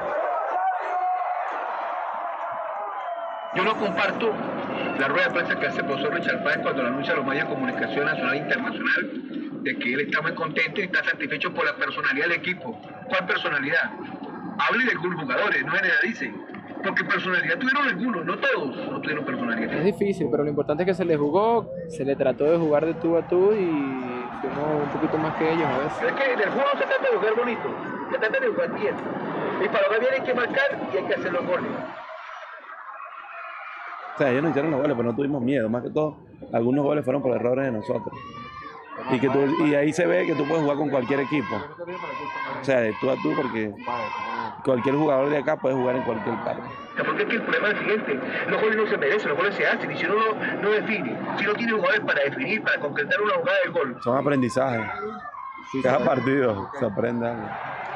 Yo no comparto la rueda de prensa que hace el profesor Richard Páez cuando lo anuncia a los medios de comunicación nacional e internacional de que él está muy contento y está satisfecho por la personalidad del equipo. ¿Cuál personalidad? Hable de algunos jugadores, no generalice. Porque personalidad tuvieron algunos, no todos no tuvieron personalidad. Es difícil, pero lo importante es que se le jugó, se le trató de jugar de tú a tú y fuimos un poquito más que ellos a veces. Es que en el juego no se trata de jugar bonito, se trata de jugar bien. Y para jugar bien hay que marcar y hay que hacer los goles. O sea, ellos no hicieron los goles, pero no tuvimos miedo. Más que todo, algunos goles fueron por errores de nosotros. Y, que tú, y ahí se ve que tú puedes jugar con cualquier equipo. O sea, de tú a tú, porque cualquier jugador de acá puede jugar en cualquier parte. Porque es que el problema es el siguiente, los goles no se merecen, los goles se hacen, y si uno no, no define, si no tiene jugadores para definir, para concretar una jugada del gol. Son aprendizajes. Cada partido se aprende algo.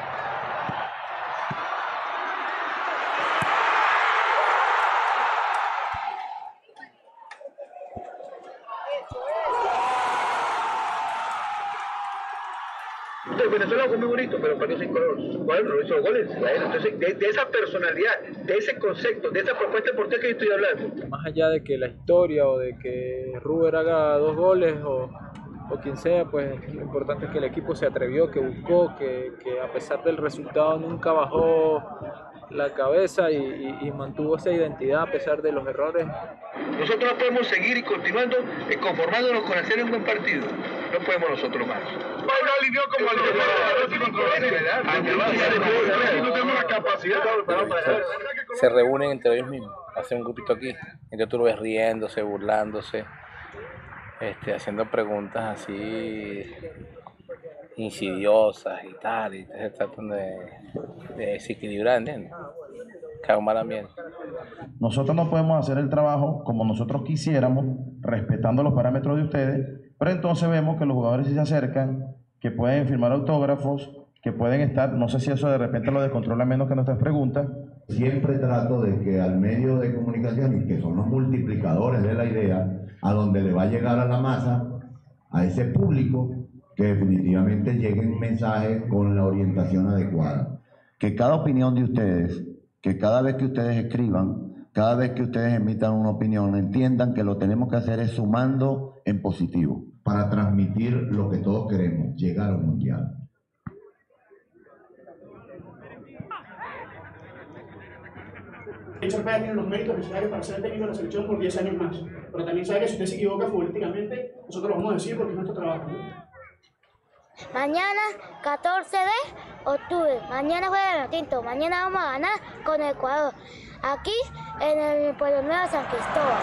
Entonces, Venezuela jugó muy bonito, pero perdió sin color. Bueno, no hizo goles. Bueno, entonces, de, de esa personalidad, de ese concepto, de esa propuesta deportiva que yo estoy hablando. Más allá de que la historia o de que Ruber haga dos goles o, o quien sea, pues lo importante es que el equipo se atrevió, que buscó, que, que a pesar del resultado nunca bajó la cabeza y, y, y mantuvo esa identidad a pesar de los errores. Nosotros no podemos seguir y continuando eh, conformándonos con hacer un buen partido. No podemos nosotros más. Ahora alineó como Se reúnen entre ellos mismos, hacen un grupito aquí, entonces tú lo ves riéndose, burlándose, este, haciendo preguntas así insidiosas y tal, y se tratan de, de desequilibrar, ¿entiendes? Cago mal ambiente. Nosotros no podemos hacer el trabajo como nosotros quisiéramos, respetando los parámetros de ustedes, pero entonces vemos que los jugadores sí se acercan, que pueden firmar autógrafos, que pueden estar, no sé si eso de repente lo descontrola menos que nuestras preguntas. Siempre trato de que al medio de comunicación, y que son los multiplicadores de la idea, a donde le va a llegar a la masa, a ese público, que definitivamente lleguen mensajes con la orientación adecuada. Que cada opinión de ustedes, que cada vez que ustedes escriban, cada vez que ustedes emitan una opinión, entiendan que lo tenemos que hacer es sumando en positivo, para transmitir lo que todos queremos, llegar al mundial. Richard Pérez tiene los méritos necesarios para ser técnico de la selección por diez años más. Pero también sabe que si usted se equivoca futbolísticamente, nosotros lo vamos a decir porque es nuestro trabajo, ¿no? Mañana, catorce de octubre, mañana juega el Tinto, mañana vamos a ganar con Ecuador, aquí en el Pueblo Nuevo San Cristóbal.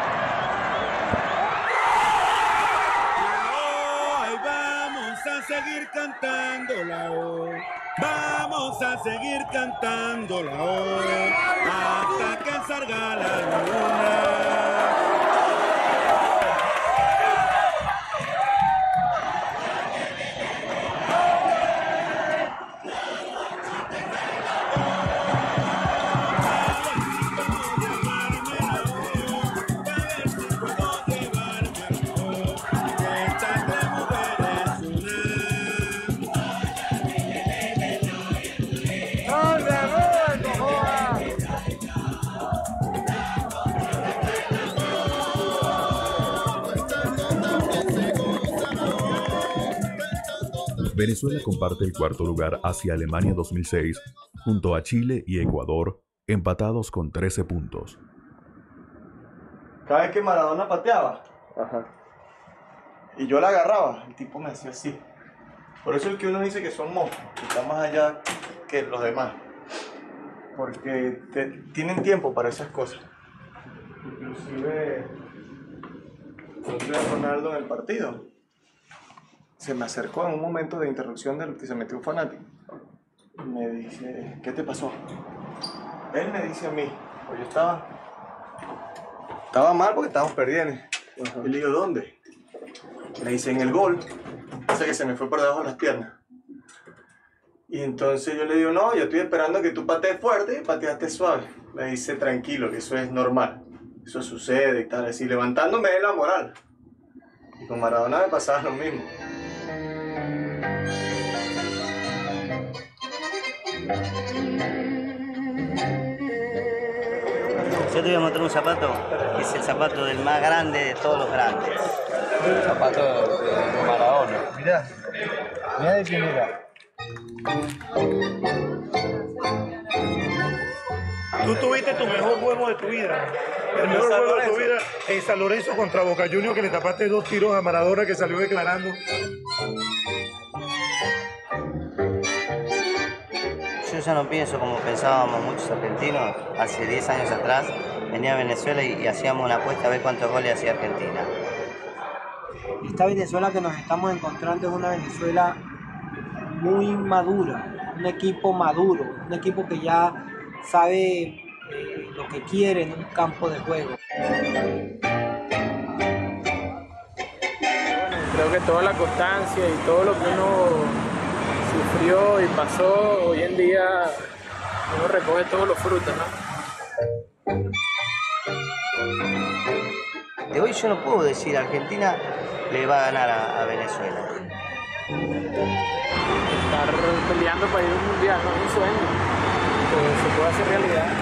Hoy vamos a seguir cantándola hoy, vamos a seguir cantándola hoy, hasta que salga la luna. Venezuela comparte el cuarto lugar hacia Alemania dos mil seis, junto a Chile y Ecuador, empatados con trece puntos. Cada vez que Maradona pateaba, Ajá. y yo la agarraba, el tipo me hacía así. Por eso es que uno dice que son monstruos, que están más allá que los demás. Porque te, tienen tiempo para esas cosas. Inclusive, a Ronaldo en el partido. Se me acercó en un momento de interrupción del que se metió un fanático. Y me dice, ¿qué te pasó? Él me dice a mí, pues yo estaba, estaba mal porque estábamos perdiendo. Uh-huh. Y le digo, ¿dónde? Me dice, en el gol. Pasa que se me fue por debajo de las piernas. Y entonces yo le digo, no, yo estoy esperando que tú patees fuerte y pateaste suave. Me dice, tranquilo, que eso es normal. Eso sucede y tal, así, levantándome de la moral. Y con Maradona me pasaba lo mismo. Yo te voy a mostrar un zapato que es el zapato del más grande de todos los grandes. El zapato de, de Maradona. Mirá, mirá de quién era. Tú tuviste tu mejor juego de tu vida. El mejor juego de tu vida en San Lorenzo contra Boca Juniors, que le tapaste dos tiros a Maradona, que salió declarando. Yo ya no pienso como pensábamos muchos argentinos. Hace diez años atrás venía a Venezuela y, y hacíamos una apuesta a ver cuántos goles hacía Argentina. Esta Venezuela que nos estamos encontrando es una Venezuela muy madura, un equipo maduro, un equipo que ya sabe eh, lo que quiere en un campo de juego. Creo que toda la constancia y todo lo que uno sufrió y pasó, hoy en día uno recoge todos los frutos, ¿no? De hoy yo no puedo decir Argentina le va a ganar a, a Venezuela. Estar peleando para ir a un mundial, no es un sueño, pues se puede hacer realidad.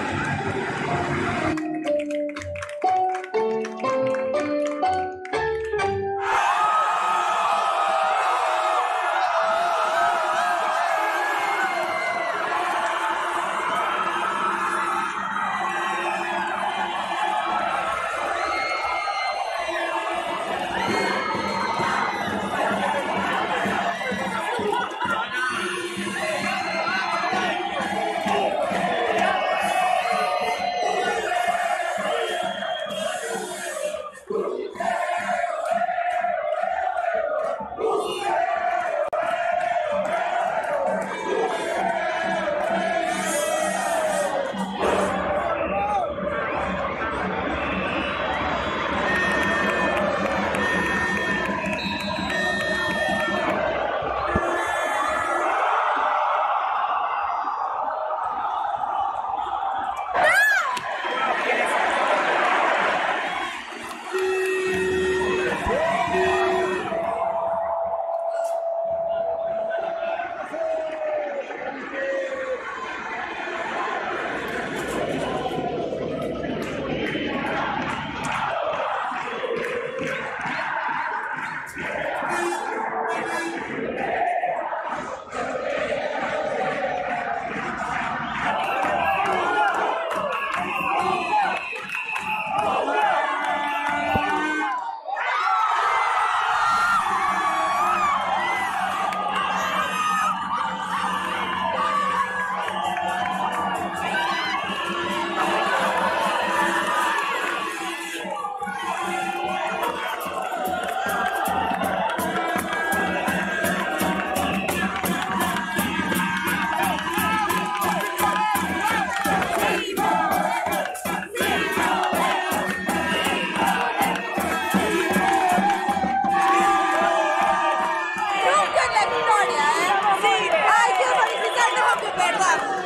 victoria, ¿eh? Sí, hay que felicitarnos aunque perdamos.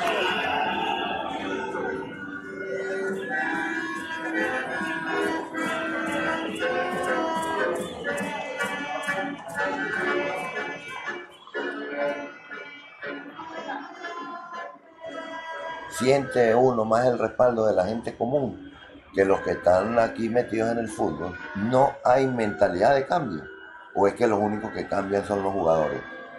Siente uno más el respaldo de la gente común que los que están aquí metidos en el fútbol. No hay mentalidad de cambio, o es que los únicos que cambian son los jugadores.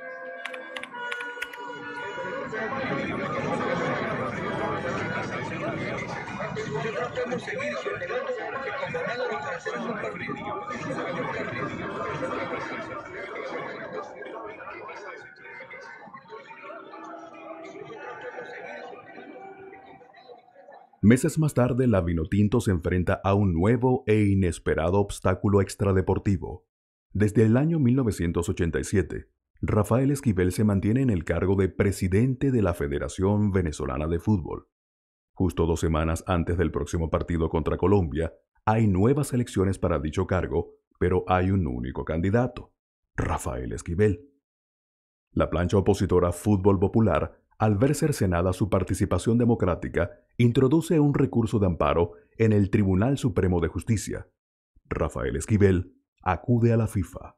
Meses más tarde, la Vinotinto se enfrenta a un nuevo e inesperado obstáculo extradeportivo. Desde el año mil novecientos ochenta y siete, Rafael Esquivel se mantiene en el cargo de presidente de la Federación Venezolana de Fútbol. Justo dos semanas antes del próximo partido contra Colombia, hay nuevas elecciones para dicho cargo, pero hay un único candidato, Rafael Esquivel. La plancha opositora Fútbol Popular, al ver cercenada su participación democrática, introduce un recurso de amparo en el Tribunal Supremo de Justicia. Rafael Esquivel acude a la FIFA.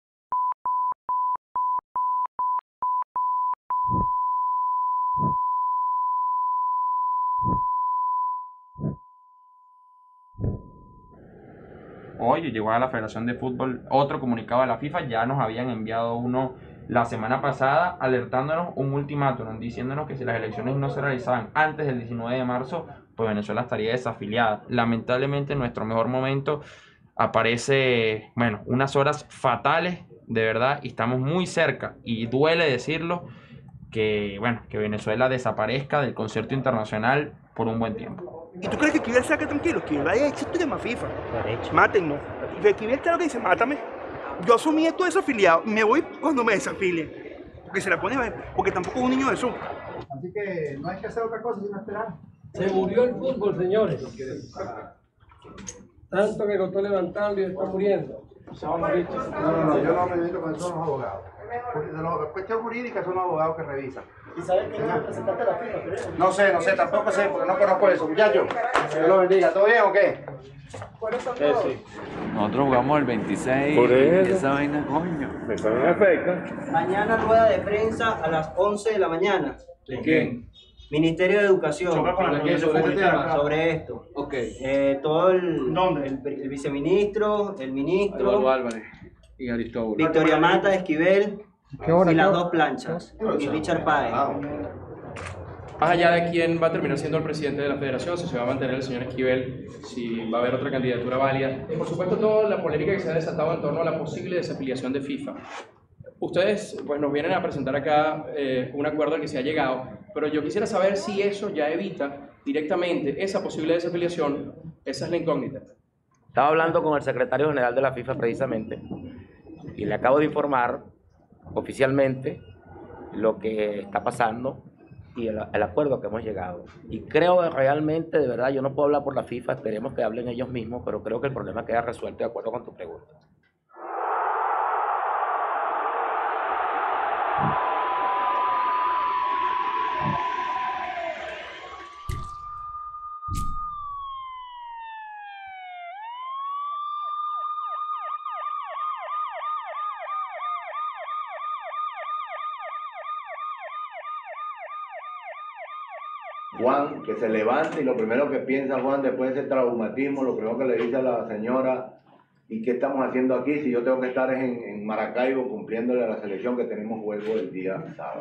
Hoy llegó a la Federación de Fútbol otro comunicado de la FIFA. Ya nos habían enviado uno la semana pasada alertándonos un ultimátum, diciéndonos que si las elecciones no se realizaban antes del diecinueve de marzo, pues Venezuela estaría desafiliada. Lamentablemente en nuestro mejor momento aparece, bueno, unas horas fatales, de verdad, y estamos muy cerca, y duele decirlo, que, bueno, que Venezuela desaparezca del concierto internacional por un buen tiempo. ¿Y tú crees que Esquivel saque tranquilo? Esquivel vaya a éxito y de más FIFA. Mátennos. Esquivel claro que dice, mátame. Yo asumí esto desafiliado, me voy cuando me desafilie. Porque se la pone, porque tampoco es un niño de eso. Así que no hay que hacer otra cosa sino esperar. Se murió el fútbol, señores. Tanto que costó levantarlo y está muriendo. No, no, no, yo no me meto con eso, son los abogados. Porque de la cuestión jurídica son los abogados que revisan. ¿Y sabes quién es el representante de la FIFA? No sé, no sé, tampoco sé, porque no conozco eso. Muchachos, Dios lo bendiga. ¿Todo bien o qué? Eh, sí. Nosotros jugamos el veintiséis. Por eso. Y esa vaina, coño. Me fue en efecto. Mañana rueda de prensa a las once de la mañana. ¿De quién? Ministerio de Educación. ¿Sobre qué? ¿Sobre este tema? Sobre esto. Ok. Eh, todo el, ¿Dónde? El, el viceministro, el ministro. Álvaro Álvarez y Aristóbulo. Victoria Mata, Esquivel. ¿Qué hora, y qué las hora? dos planchas. Y Richard Páez. Más allá de quién va a terminar siendo el presidente de la federación, si se va a mantener el señor Esquivel, si va a haber otra candidatura válida. Y por supuesto toda la polémica que se ha desatado en torno a la posible desafiliación de FIFA. Ustedes pues, nos vienen a presentar acá eh, un acuerdo al que se ha llegado, pero yo quisiera saber si eso ya evita directamente esa posible desafiliación. Esa es la incógnita. Estaba hablando con el secretario general de la FIFA precisamente y le acabo de informar oficialmente lo que está pasando y el, el acuerdo que hemos llegado. Y creo realmente, de verdad, yo no puedo hablar por la FIFA, esperemos que hablen ellos mismos, pero creo que el problema queda resuelto de acuerdo con tu pregunta. Juan, que se levante y lo primero que piensa Juan después de ese traumatismo, lo primero que le dice a la señora, ¿y qué estamos haciendo aquí si yo tengo que estar en, en Maracaibo cumpliéndole a la selección que tenemos juego el día sábado?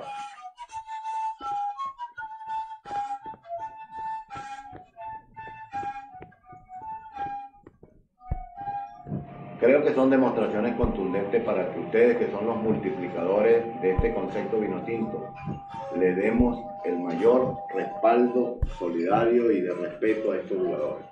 Creo que son demostraciones contundentes para que ustedes, que son los multiplicadores de este concepto vinotinto, le demos el mayor respaldo solidario y de respeto a estos jugadores.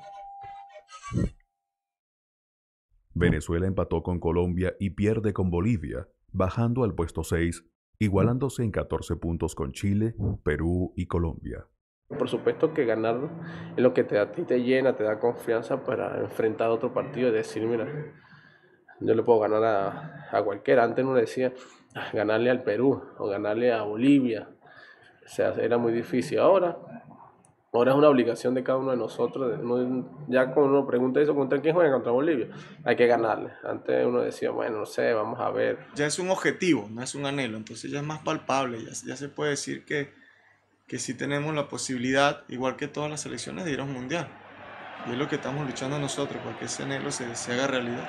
Venezuela empató con Colombia y pierde con Bolivia, bajando al puesto seis, igualándose en catorce puntos con Chile, Perú y Colombia. Por supuesto que ganar es lo que te, a ti te llena, te da confianza para enfrentar otro partido y decir, mira, yo le puedo ganar a, a cualquiera. Antes uno decía, ganarle al Perú o ganarle a Bolivia. O sea, era muy difícil. Ahora, ahora es una obligación de cada uno de nosotros. Uno, ya cuando uno pregunta eso, ¿contra quién juega? Contra Bolivia. Hay que ganarle. Antes uno decía, bueno, no sé, vamos a ver. Ya es un objetivo, no es un anhelo. Entonces ya es más palpable. Ya, ya se puede decir que, que sí tenemos la posibilidad, igual que todas las selecciones, de ir a un mundial. Y es lo que estamos luchando nosotros, para que ese anhelo se, se haga realidad.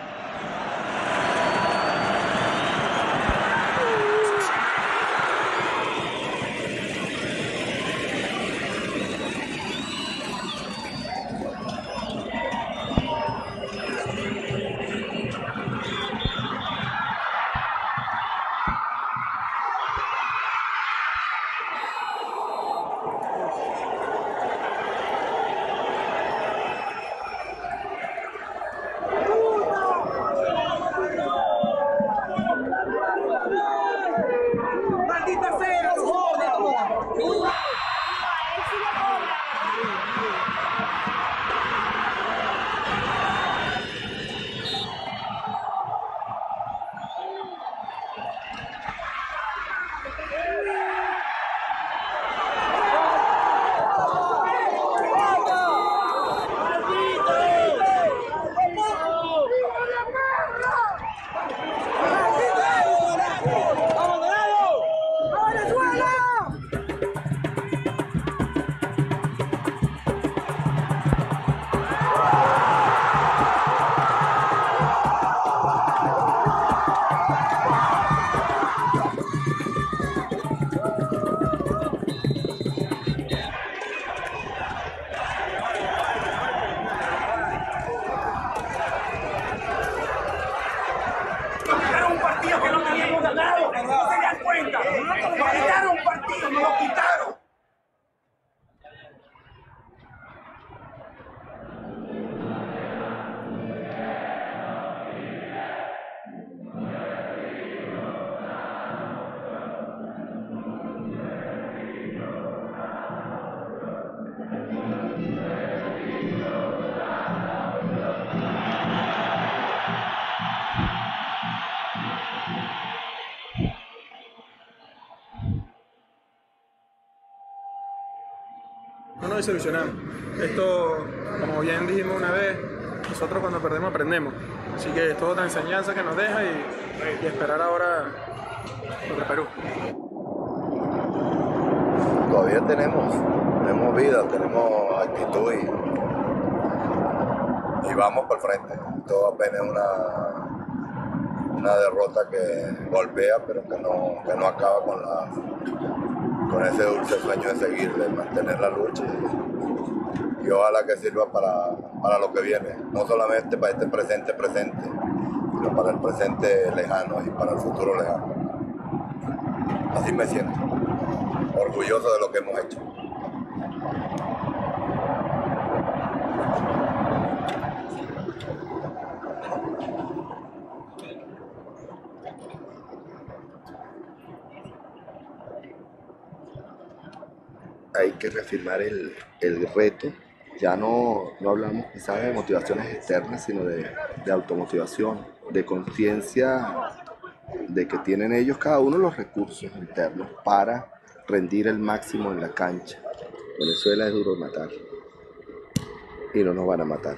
¡Maldita sea! No nos desilusionamos. Esto, como bien dijimos una vez, nosotros cuando perdemos aprendemos. Así que es toda otra enseñanza que nos deja y, y esperar ahora contra Perú. Todavía tenemos, tenemos vida, tenemos actitud y, y vamos por el frente. Esto apenas es una, una derrota que golpea, pero que no, que no acaba con la con ese dulce sueño de seguir, de mantener la lucha y, y ojalá que sirva para, para lo que viene, no solamente para este presente presente, sino para el presente lejano y para el futuro lejano. Así me siento, orgulloso de lo que hemos hecho. Hay que reafirmar el, el reto. Ya no, no hablamos quizás de motivaciones externas, sino de, de automotivación, de conciencia de que tienen ellos cada uno los recursos internos para rendir el máximo en la cancha. Venezuela es duro matar y no nos van a matar.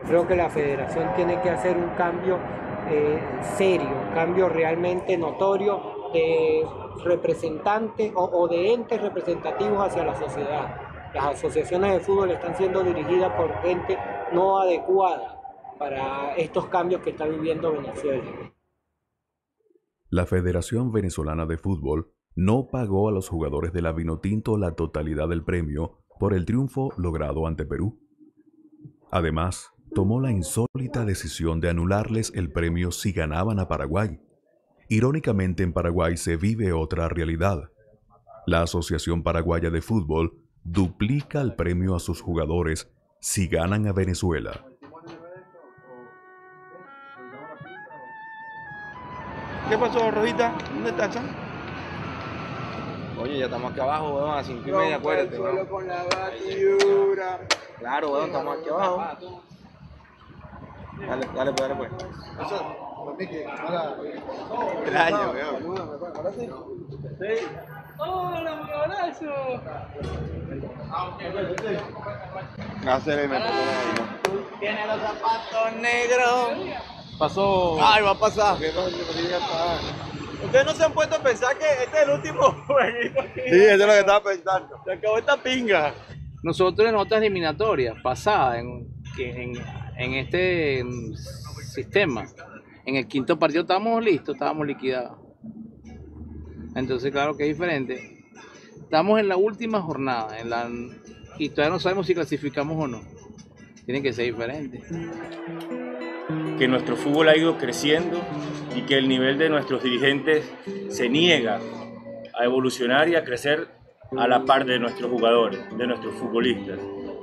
Creo que la federación tiene que hacer un cambio eh, serio, un cambio realmente notorio de representantes o, o de entes representativos hacia la sociedad. Las asociaciones de fútbol están siendo dirigidas por gente no adecuada para estos cambios que está viviendo Venezuela. La Federación Venezolana de Fútbol no pagó a los jugadores de la Vinotinto la totalidad del premio por el triunfo logrado ante Perú. Además, tomó la insólita decisión de anularles el premio si ganaban a Paraguay. Irónicamente, en Paraguay se vive otra realidad. La Asociación Paraguaya de Fútbol duplica el premio a sus jugadores si ganan a Venezuela. ¿Qué pasó, Rojita? ¿Dónde estás, Chan? Oye, ya estamos aquí abajo, weón, a las cinco y media, acuérdate, weón. Con la batidura. Claro, weón, estamos aquí abajo. Dale, dale, pues, dale, pues. Extraño, weón. ¡Hola, un abrazo! Hacer me Tiene los zapatos negros. Pasó. Ay, va a pasar. Ustedes no se han puesto a pensar que este es el último jueguito aquí. Sí, eso es lo que estaba pensando. Se acabó esta pinga. Nosotros en otras eliminatorias pasadas, en, en, en este sistema, en el quinto partido estábamos listos, estábamos liquidados. Entonces, claro que es diferente. Estamos en la última jornada en la, y todavía no sabemos si clasificamos o no. Tiene que ser diferente. Que nuestro fútbol ha ido creciendo y que el nivel de nuestros dirigentes se niega a evolucionar y a crecer a la par de nuestros jugadores, de nuestros futbolistas.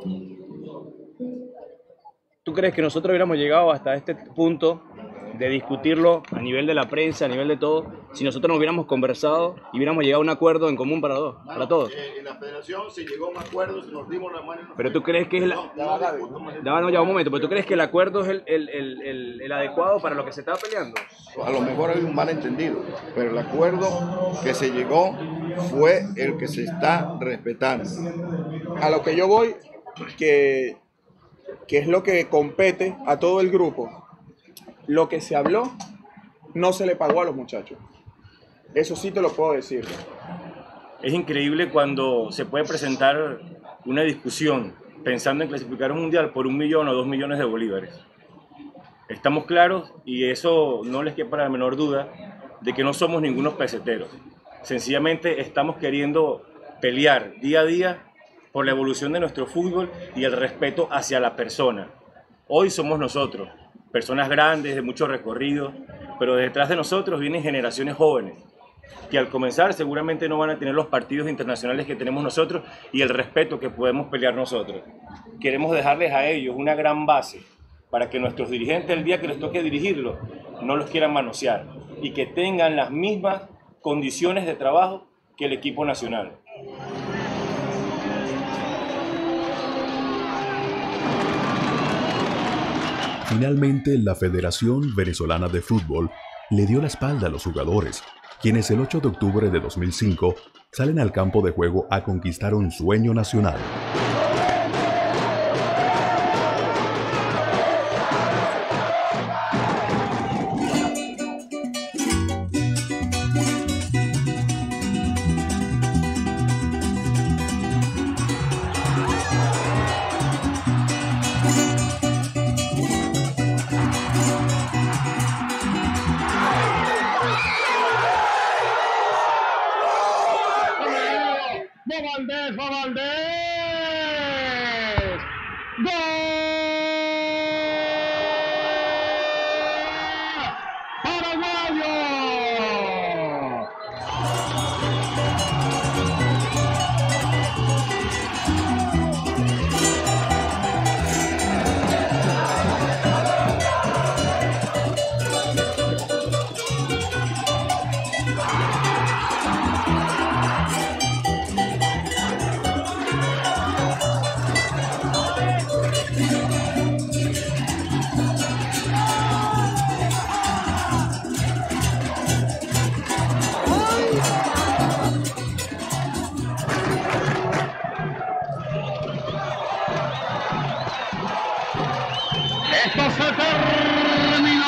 ¿Tú crees que nosotros hubiéramos llegado hasta este punto de discutirlo a nivel de la prensa, a nivel de todo, si nosotros nos hubiéramos conversado y hubiéramos llegado a un acuerdo en común para, dos, para todos? En la federación se llegó a un acuerdo, se nos dimos la mano. Pero tú crees que es el... No, no, ya un momento, pero tú crees que el acuerdo es el, el, el, el, el adecuado para lo que se estaba peleando. A lo mejor hay un malentendido, pero el acuerdo que se llegó fue el que se está respetando. A lo que yo voy, que, que es lo que compete a todo el grupo. Lo que se habló no se le pagó a los muchachos. Eso sí te lo puedo decir. Es increíble cuando se puede presentar una discusión pensando en clasificar un mundial por un millón o dos millones de bolívares. Estamos claros, y eso no les quepa la menor duda, de que no somos ningunos peseteros. Sencillamente estamos queriendo pelear día a día por la evolución de nuestro fútbol y el respeto hacia la persona. Hoy somos nosotros, personas grandes, de mucho recorrido, pero detrás de nosotros vienen generaciones jóvenes, que al comenzar seguramente no van a tener los partidos internacionales que tenemos nosotros y el respeto que podemos pelear nosotros. Queremos dejarles a ellos una gran base para que nuestros dirigentes, el día que les toque dirigirlo, no los quieran manosear y que tengan las mismas condiciones de trabajo que el equipo nacional. Finalmente, la Federación Venezolana de Fútbol le dio la espalda a los jugadores, quienes el ocho de octubre de dos mil cinco salen al campo de juego a conquistar un sueño nacional. ¡Va Valdés! ¡Va Valdés! ¡Gol! ¡Paraguayo! ¡Esto se terminó!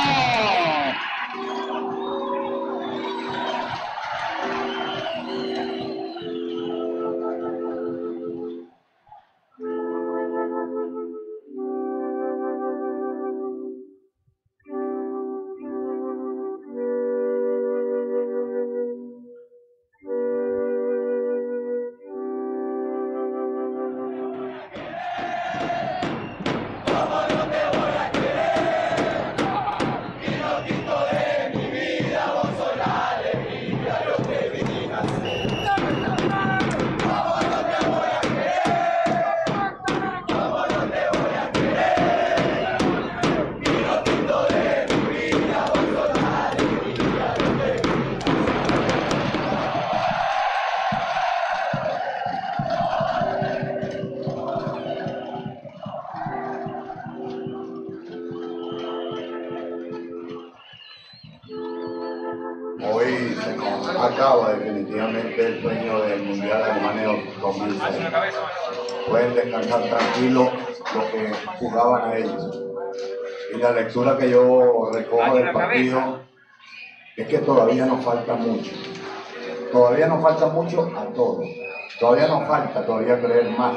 Hoy se nos acaba definitivamente el sueño del Mundial de Alemania dos mil seis. Pueden descansar tranquilos los que jugaban a ellos. Y la lectura que yo recojo del partido es que todavía nos falta mucho. Todavía nos falta mucho a todos. Todavía nos falta todavía creer más.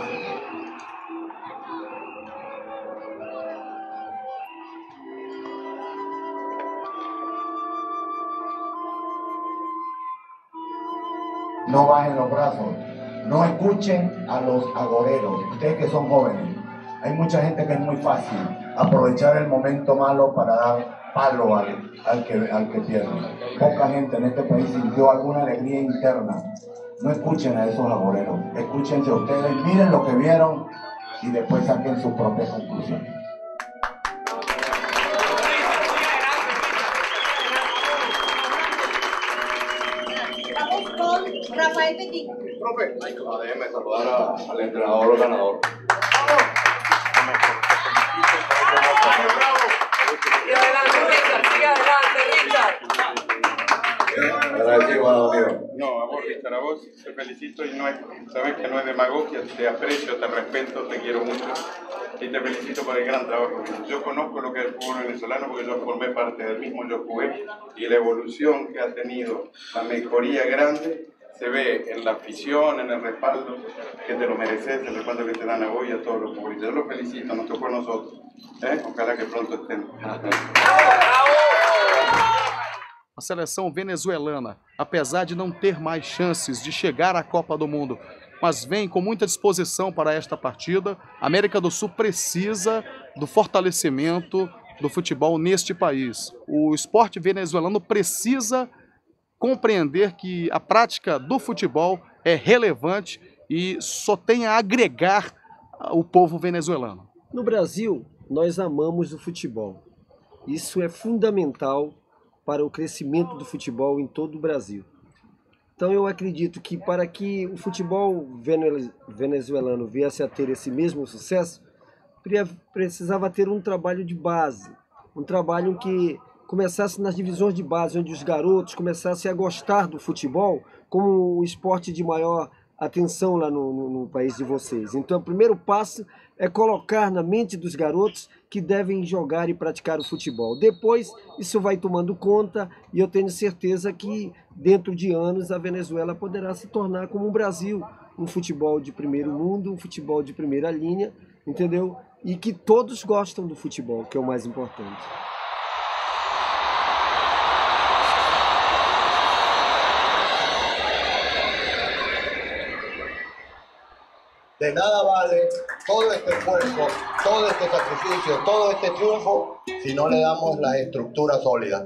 No bajen los brazos, no escuchen a los agoreros, ustedes que son jóvenes. Hay mucha gente que es muy fácil aprovechar el momento malo para dar palo al, al, que, al que pierde. Poca gente en este país sintió alguna alegría interna. No escuchen a esos agoreros, escúchense ustedes, miren lo que vieron y después saquen sus propias conclusiones. Rafael Petit. Profe, déjeme saludar a, al entrenador ganador. Sigue adelante, Richard, sigue adelante, Richard. Agradecido, amigo. No, a vos, Richard, a vos te felicito y no es, sabes que no es demagogia, te aprecio, te respeto, te quiero mucho y te felicito por el gran trabajo. Yo conozco lo que es el fútbol venezolano porque yo formé parte del mismo, yo jugué y la evolución que ha tenido, la mejoría grande se ve en la afición, en el respaldo que te lo mereces, el respaldo que te dan a vos y a todos los futbolistas. Yo los felicito, nos tocó a nosotros. ¿Eh? Ojalá que pronto estén. A seleção venezuelana, apesar de não ter mais chances de chegar à Copa do Mundo, mas vem com muita disposição para esta partida. A América do Sul precisa do fortalecimento do futebol neste país. O esporte venezuelano precisa compreender que a prática do futebol é relevante e só tem a agregar o povo venezuelano. No Brasil, nós amamos o futebol. Isso é fundamental para o crescimento do futebol em todo o Brasil. Então eu acredito que para que o futebol venezuelano viesse a ter esse mesmo sucesso, precisava ter um trabalho de base, um trabalho que começasse nas divisões de base, onde os garotos começassem a gostar do futebol como o esporte de maior atenção lá no, no, no país de vocês. Então o primeiro passo é colocar na mente dos garotos que devem jogar e praticar o futebol. Depois isso vai tomando conta e eu tenho certeza que dentro de anos a Venezuela poderá se tornar como o Brasil, um futebol de primeiro mundo, um futebol de primeira linha, entendeu? E que todos gostam do futebol, que é o mais importante. De nada vale todo este esfuerzo, todo este sacrificio, todo este triunfo si no le damos las estructuras sólidas.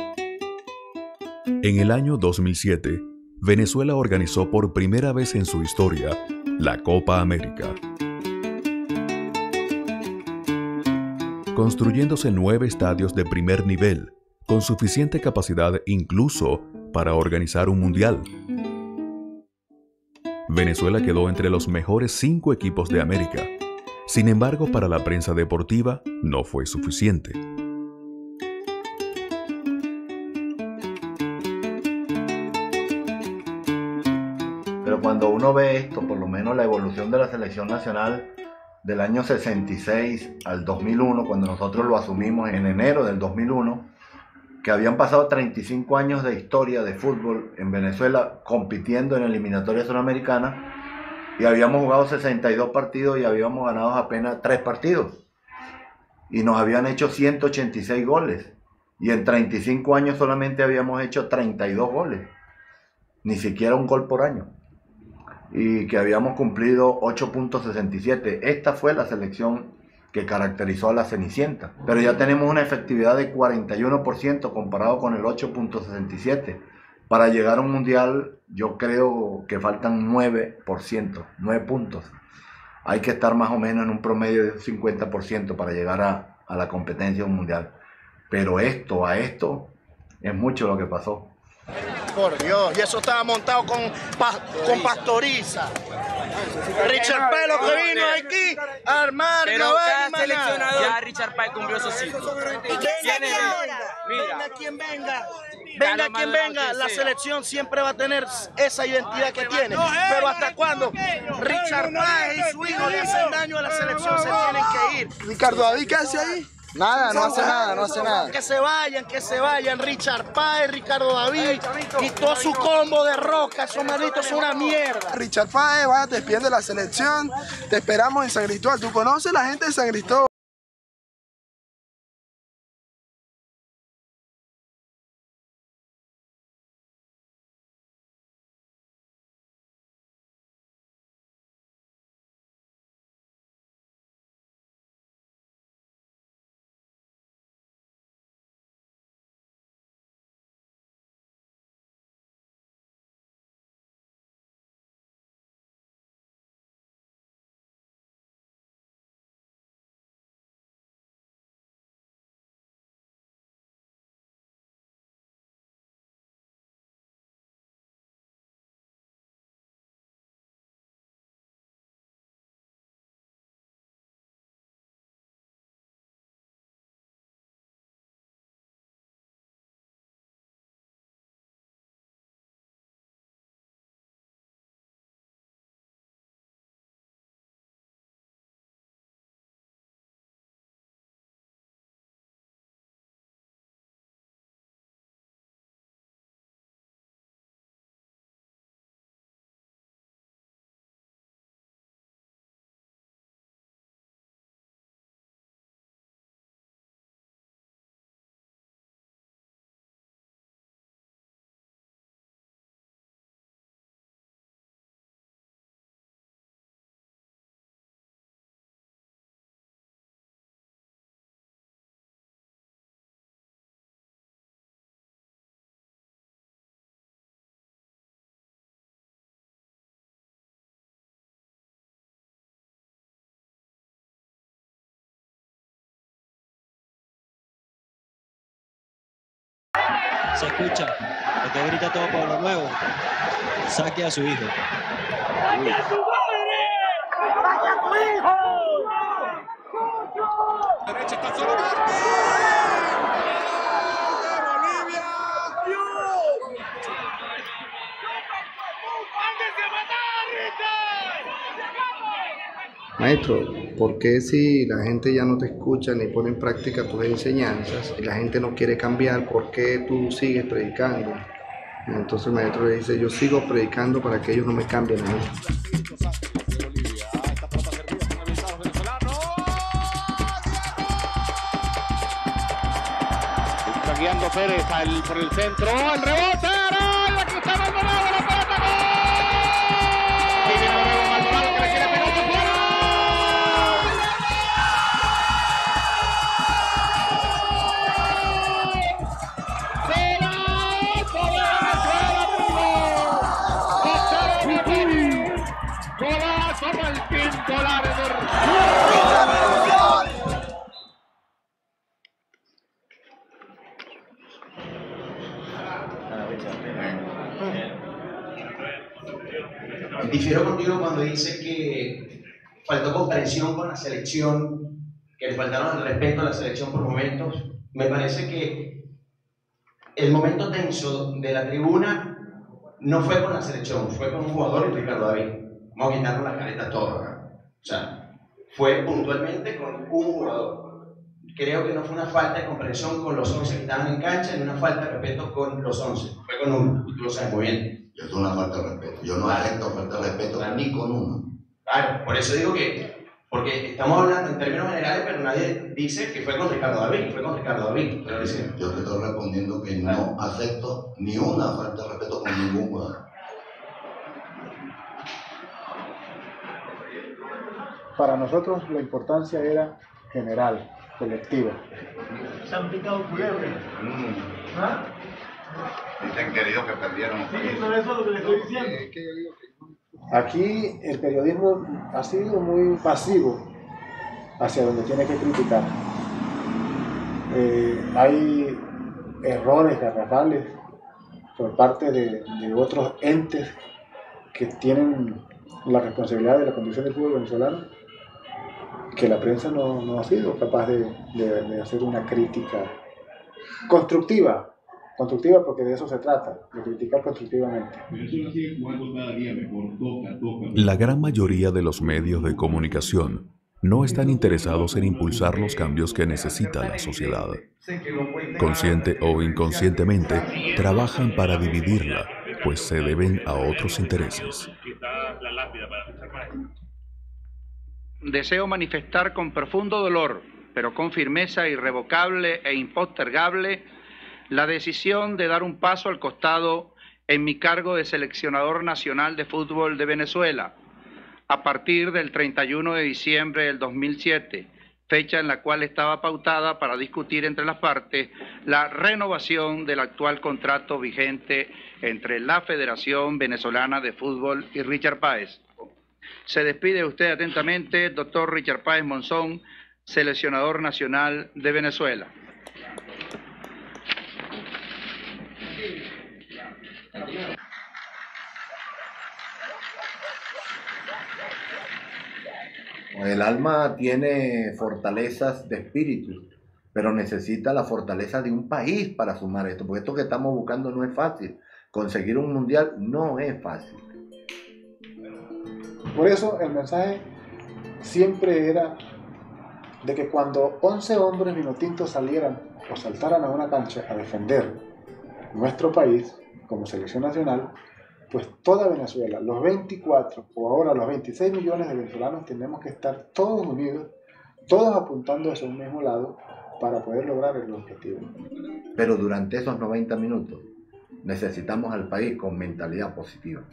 En el año dos mil siete, Venezuela organizó por primera vez en su historia la Copa América, construyéndose nueve estadios de primer nivel, con suficiente capacidad incluso para organizar un mundial. Venezuela quedó entre los mejores cinco equipos de América. Sin embargo, para la prensa deportiva no fue suficiente. Pero cuando uno ve esto, por lo menos la evolución de la selección nacional, del año sesenta y seis al dos mil uno, cuando nosotros lo asumimos en enero del dos mil uno, que habían pasado treinta y cinco años de historia de fútbol en Venezuela compitiendo en eliminatoria sudamericana, y habíamos jugado sesenta y dos partidos y habíamos ganado apenas tres partidos. Y nos habían hecho ciento ochenta y seis goles. Y en treinta y cinco años solamente habíamos hecho treinta y dos goles. Ni siquiera un gol por año. Y que habíamos cumplido ocho punto sesenta y siete. Esta fue la selección que caracterizó a la Cenicienta. Pero ya tenemos una efectividad de cuarenta y uno por ciento comparado con el ocho punto sesenta y siete. Para llegar a un mundial yo creo que faltan nueve por ciento, nueve puntos. Hay que estar más o menos en un promedio de cincuenta por ciento para llegar a, a la competencia mundial. Pero esto, a esto, es mucho lo que pasó. Por Dios, y eso estaba montado con, pa, con Pastoriza. Richard Páez lo que vino aquí a armar. Pero cada seleccionador. Ya Richard Páez cumplió su ciclo. ¿Y quién viene ahora? Venga quien venga. Venga quien venga, la selección siempre va a tener esa identidad que tiene. Pero ¿hasta cuándo? Richard Páez y su hijo le hacen daño a la selección, se tienen que ir. Ricardo David, ¿qué hace ahí? Nada, no hace nada, no hace nada. Que se vayan, que se vayan. Richard Páez, Ricardo David y todo su combo de roca, esos malditos son una mierda. Richard Páez, vaya, te despiden de la selección. Te esperamos en San Cristóbal. ¿Tú conoces la gente de San Cristóbal? Se escucha lo que grita todo Pueblo Nuevo. Saque a su hijo. ¡Saque a su madre! ¡Saque a tu hijo! Derecha está solo Martín. ¡De Bolivia! ¡Dios! ¡Ándese a matar, Richard! Maestro, ¿por qué si la gente ya no te escucha ni pone en práctica tus enseñanzas y la gente no quiere cambiar, por qué tú sigues predicando? Entonces el maestro le dice, yo sigo predicando para que ellos no me cambien a mí. Está guiando Pérez al, por el centro, el rebote, ¡ay! Aquí está Maldonado, la pelota, ¡gol! Aquí viene de nuevo Maldonado que le quiere pelota fuera. Golazo Martín Polares. Difiero contigo cuando dice que faltó comprensión con la selección, que le faltaron el respeto a la selección por momentos. Me parece que el momento tenso de la tribuna no fue con la selección, fue con un jugador y Ricardo David. Vamos a quitarnos la careta a todos, ¿verdad? O sea, fue puntualmente con un jugador. Creo que no fue una falta de comprensión con los once que estaban en cancha, ni una falta de respeto con los once. Fue con uno, y tú lo sabes muy bien. Es una falta de respeto. Yo no acepto falta de respeto claro. Ni con uno. Claro, por eso digo que, porque estamos hablando en términos generales, pero nadie dice que fue con Ricardo David, fue con Ricardo David. Pero dice, yo te estoy respondiendo que no acepto ni una falta de respeto con ningún jugador. Para nosotros la importancia era general, colectiva. Se han picado culebra. Mm. ¿Ah? Dicen querido que perdieron. Sí, pero eso es lo que le estoy diciendo. Aquí el periodismo ha sido muy pasivo hacia donde tiene que criticar. Eh, hay errores garrafales por parte de, de otros entes que tienen la responsabilidad de la conducción del fútbol venezolano, que la prensa no, no ha sido capaz de, de, de hacer una crítica constructiva. Constructiva porque de eso se trata, de criticar constructivamente. La gran mayoría de los medios de comunicación no están interesados en impulsar los cambios que necesita la sociedad. Consciente o inconscientemente, trabajan para dividirla, pues se deben a otros intereses. Deseo manifestar con profundo dolor, pero con firmeza irrevocable e impostergable, la decisión de dar un paso al costado en mi cargo de seleccionador nacional de fútbol de Venezuela, a partir del treinta y uno de diciembre del dos mil siete, fecha en la cual estaba pautada para discutir entre las partes la renovación del actual contrato vigente entre la Federación Venezolana de Fútbol y Richard Páez. Se despide usted atentamente, doctor Richard Páez Monzón, seleccionador nacional de Venezuela. El alma tiene fortalezas de espíritu, pero necesita la fortaleza de un país para sumar esto, porque esto que estamos buscando no es fácil. Conseguir un mundial no es fácil. Por eso el mensaje siempre era de que cuando once hombres vinotintos salieran o saltaran a una cancha a defender nuestro país como selección nacional, pues toda Venezuela, los veinticuatro o ahora los veintiséis millones de venezolanos tenemos que estar todos unidos, todos apuntando hacia un mismo lado para poder lograr el objetivo. Pero durante esos noventa minutos necesitamos al país con mentalidad positiva.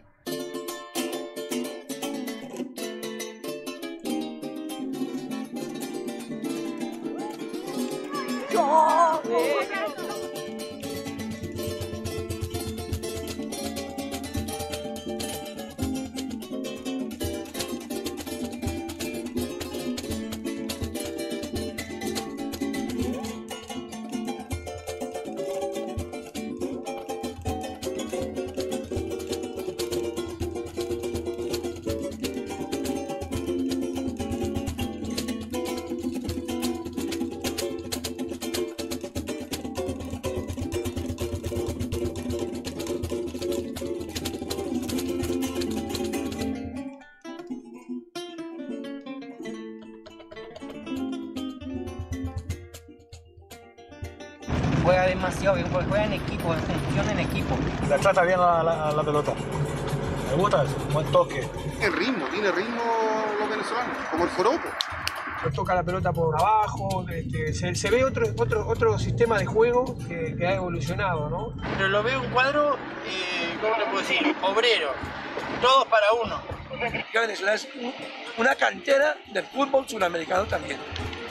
Juega demasiado bien, juega en equipo, funciona en equipo. La trata bien la, la, la pelota. Me gusta eso, buen toque. El ritmo, tiene ritmo los venezolanos, como el joropo. Toca la pelota por abajo, este, se, se ve otro, otro, otro sistema de juego que, que ha evolucionado, ¿no? Pero lo veo un cuadro, eh, ¿cómo le puedo decir? Obrero, todos para uno. Venezuela es una cantera del fútbol sudamericano también.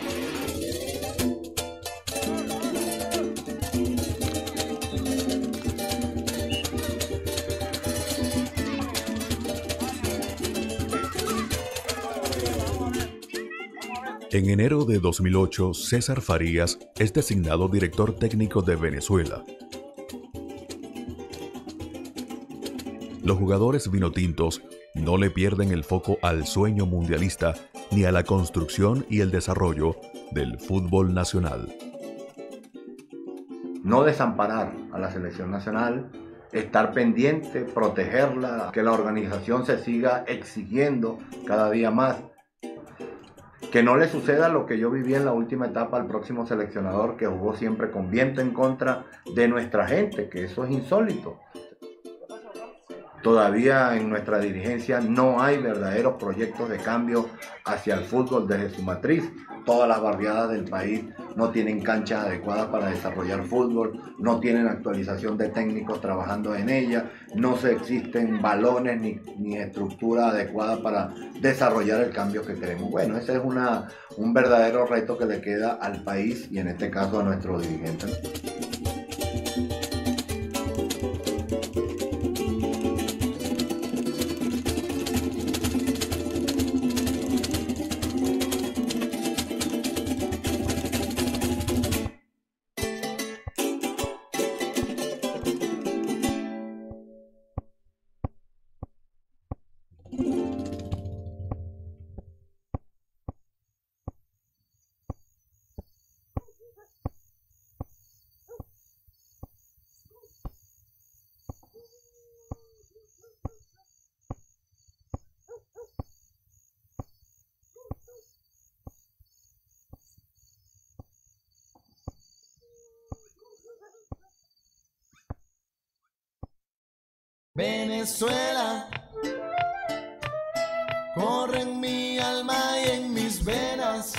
En enero de dos mil ocho, César Farías es designado director técnico de Venezuela. Los jugadores vinotintos no le pierden el foco al sueño mundialista ni a la construcción y el desarrollo del fútbol nacional. No desamparar a la selección nacional, estar pendiente, protegerla, que la organización se siga exigiendo cada día más. que no le suceda lo que yo viví en la última etapa al próximo seleccionador, que jugó siempre con viento en contra de nuestra gente, que eso es insólito. Todavía en nuestra dirigencia no hay verdaderos proyectos de cambio hacia el fútbol desde su matriz. Todas las barriadas del país no tienen canchas adecuadas para desarrollar fútbol, no tienen actualización de técnicos trabajando en ella, no se existen balones ni, ni estructura adecuada para desarrollar el cambio que queremos. Bueno, ese es una, un verdadero reto que le queda al país y en este caso a nuestros dirigentes. Venezuela, corre en mi alma y en mis venas.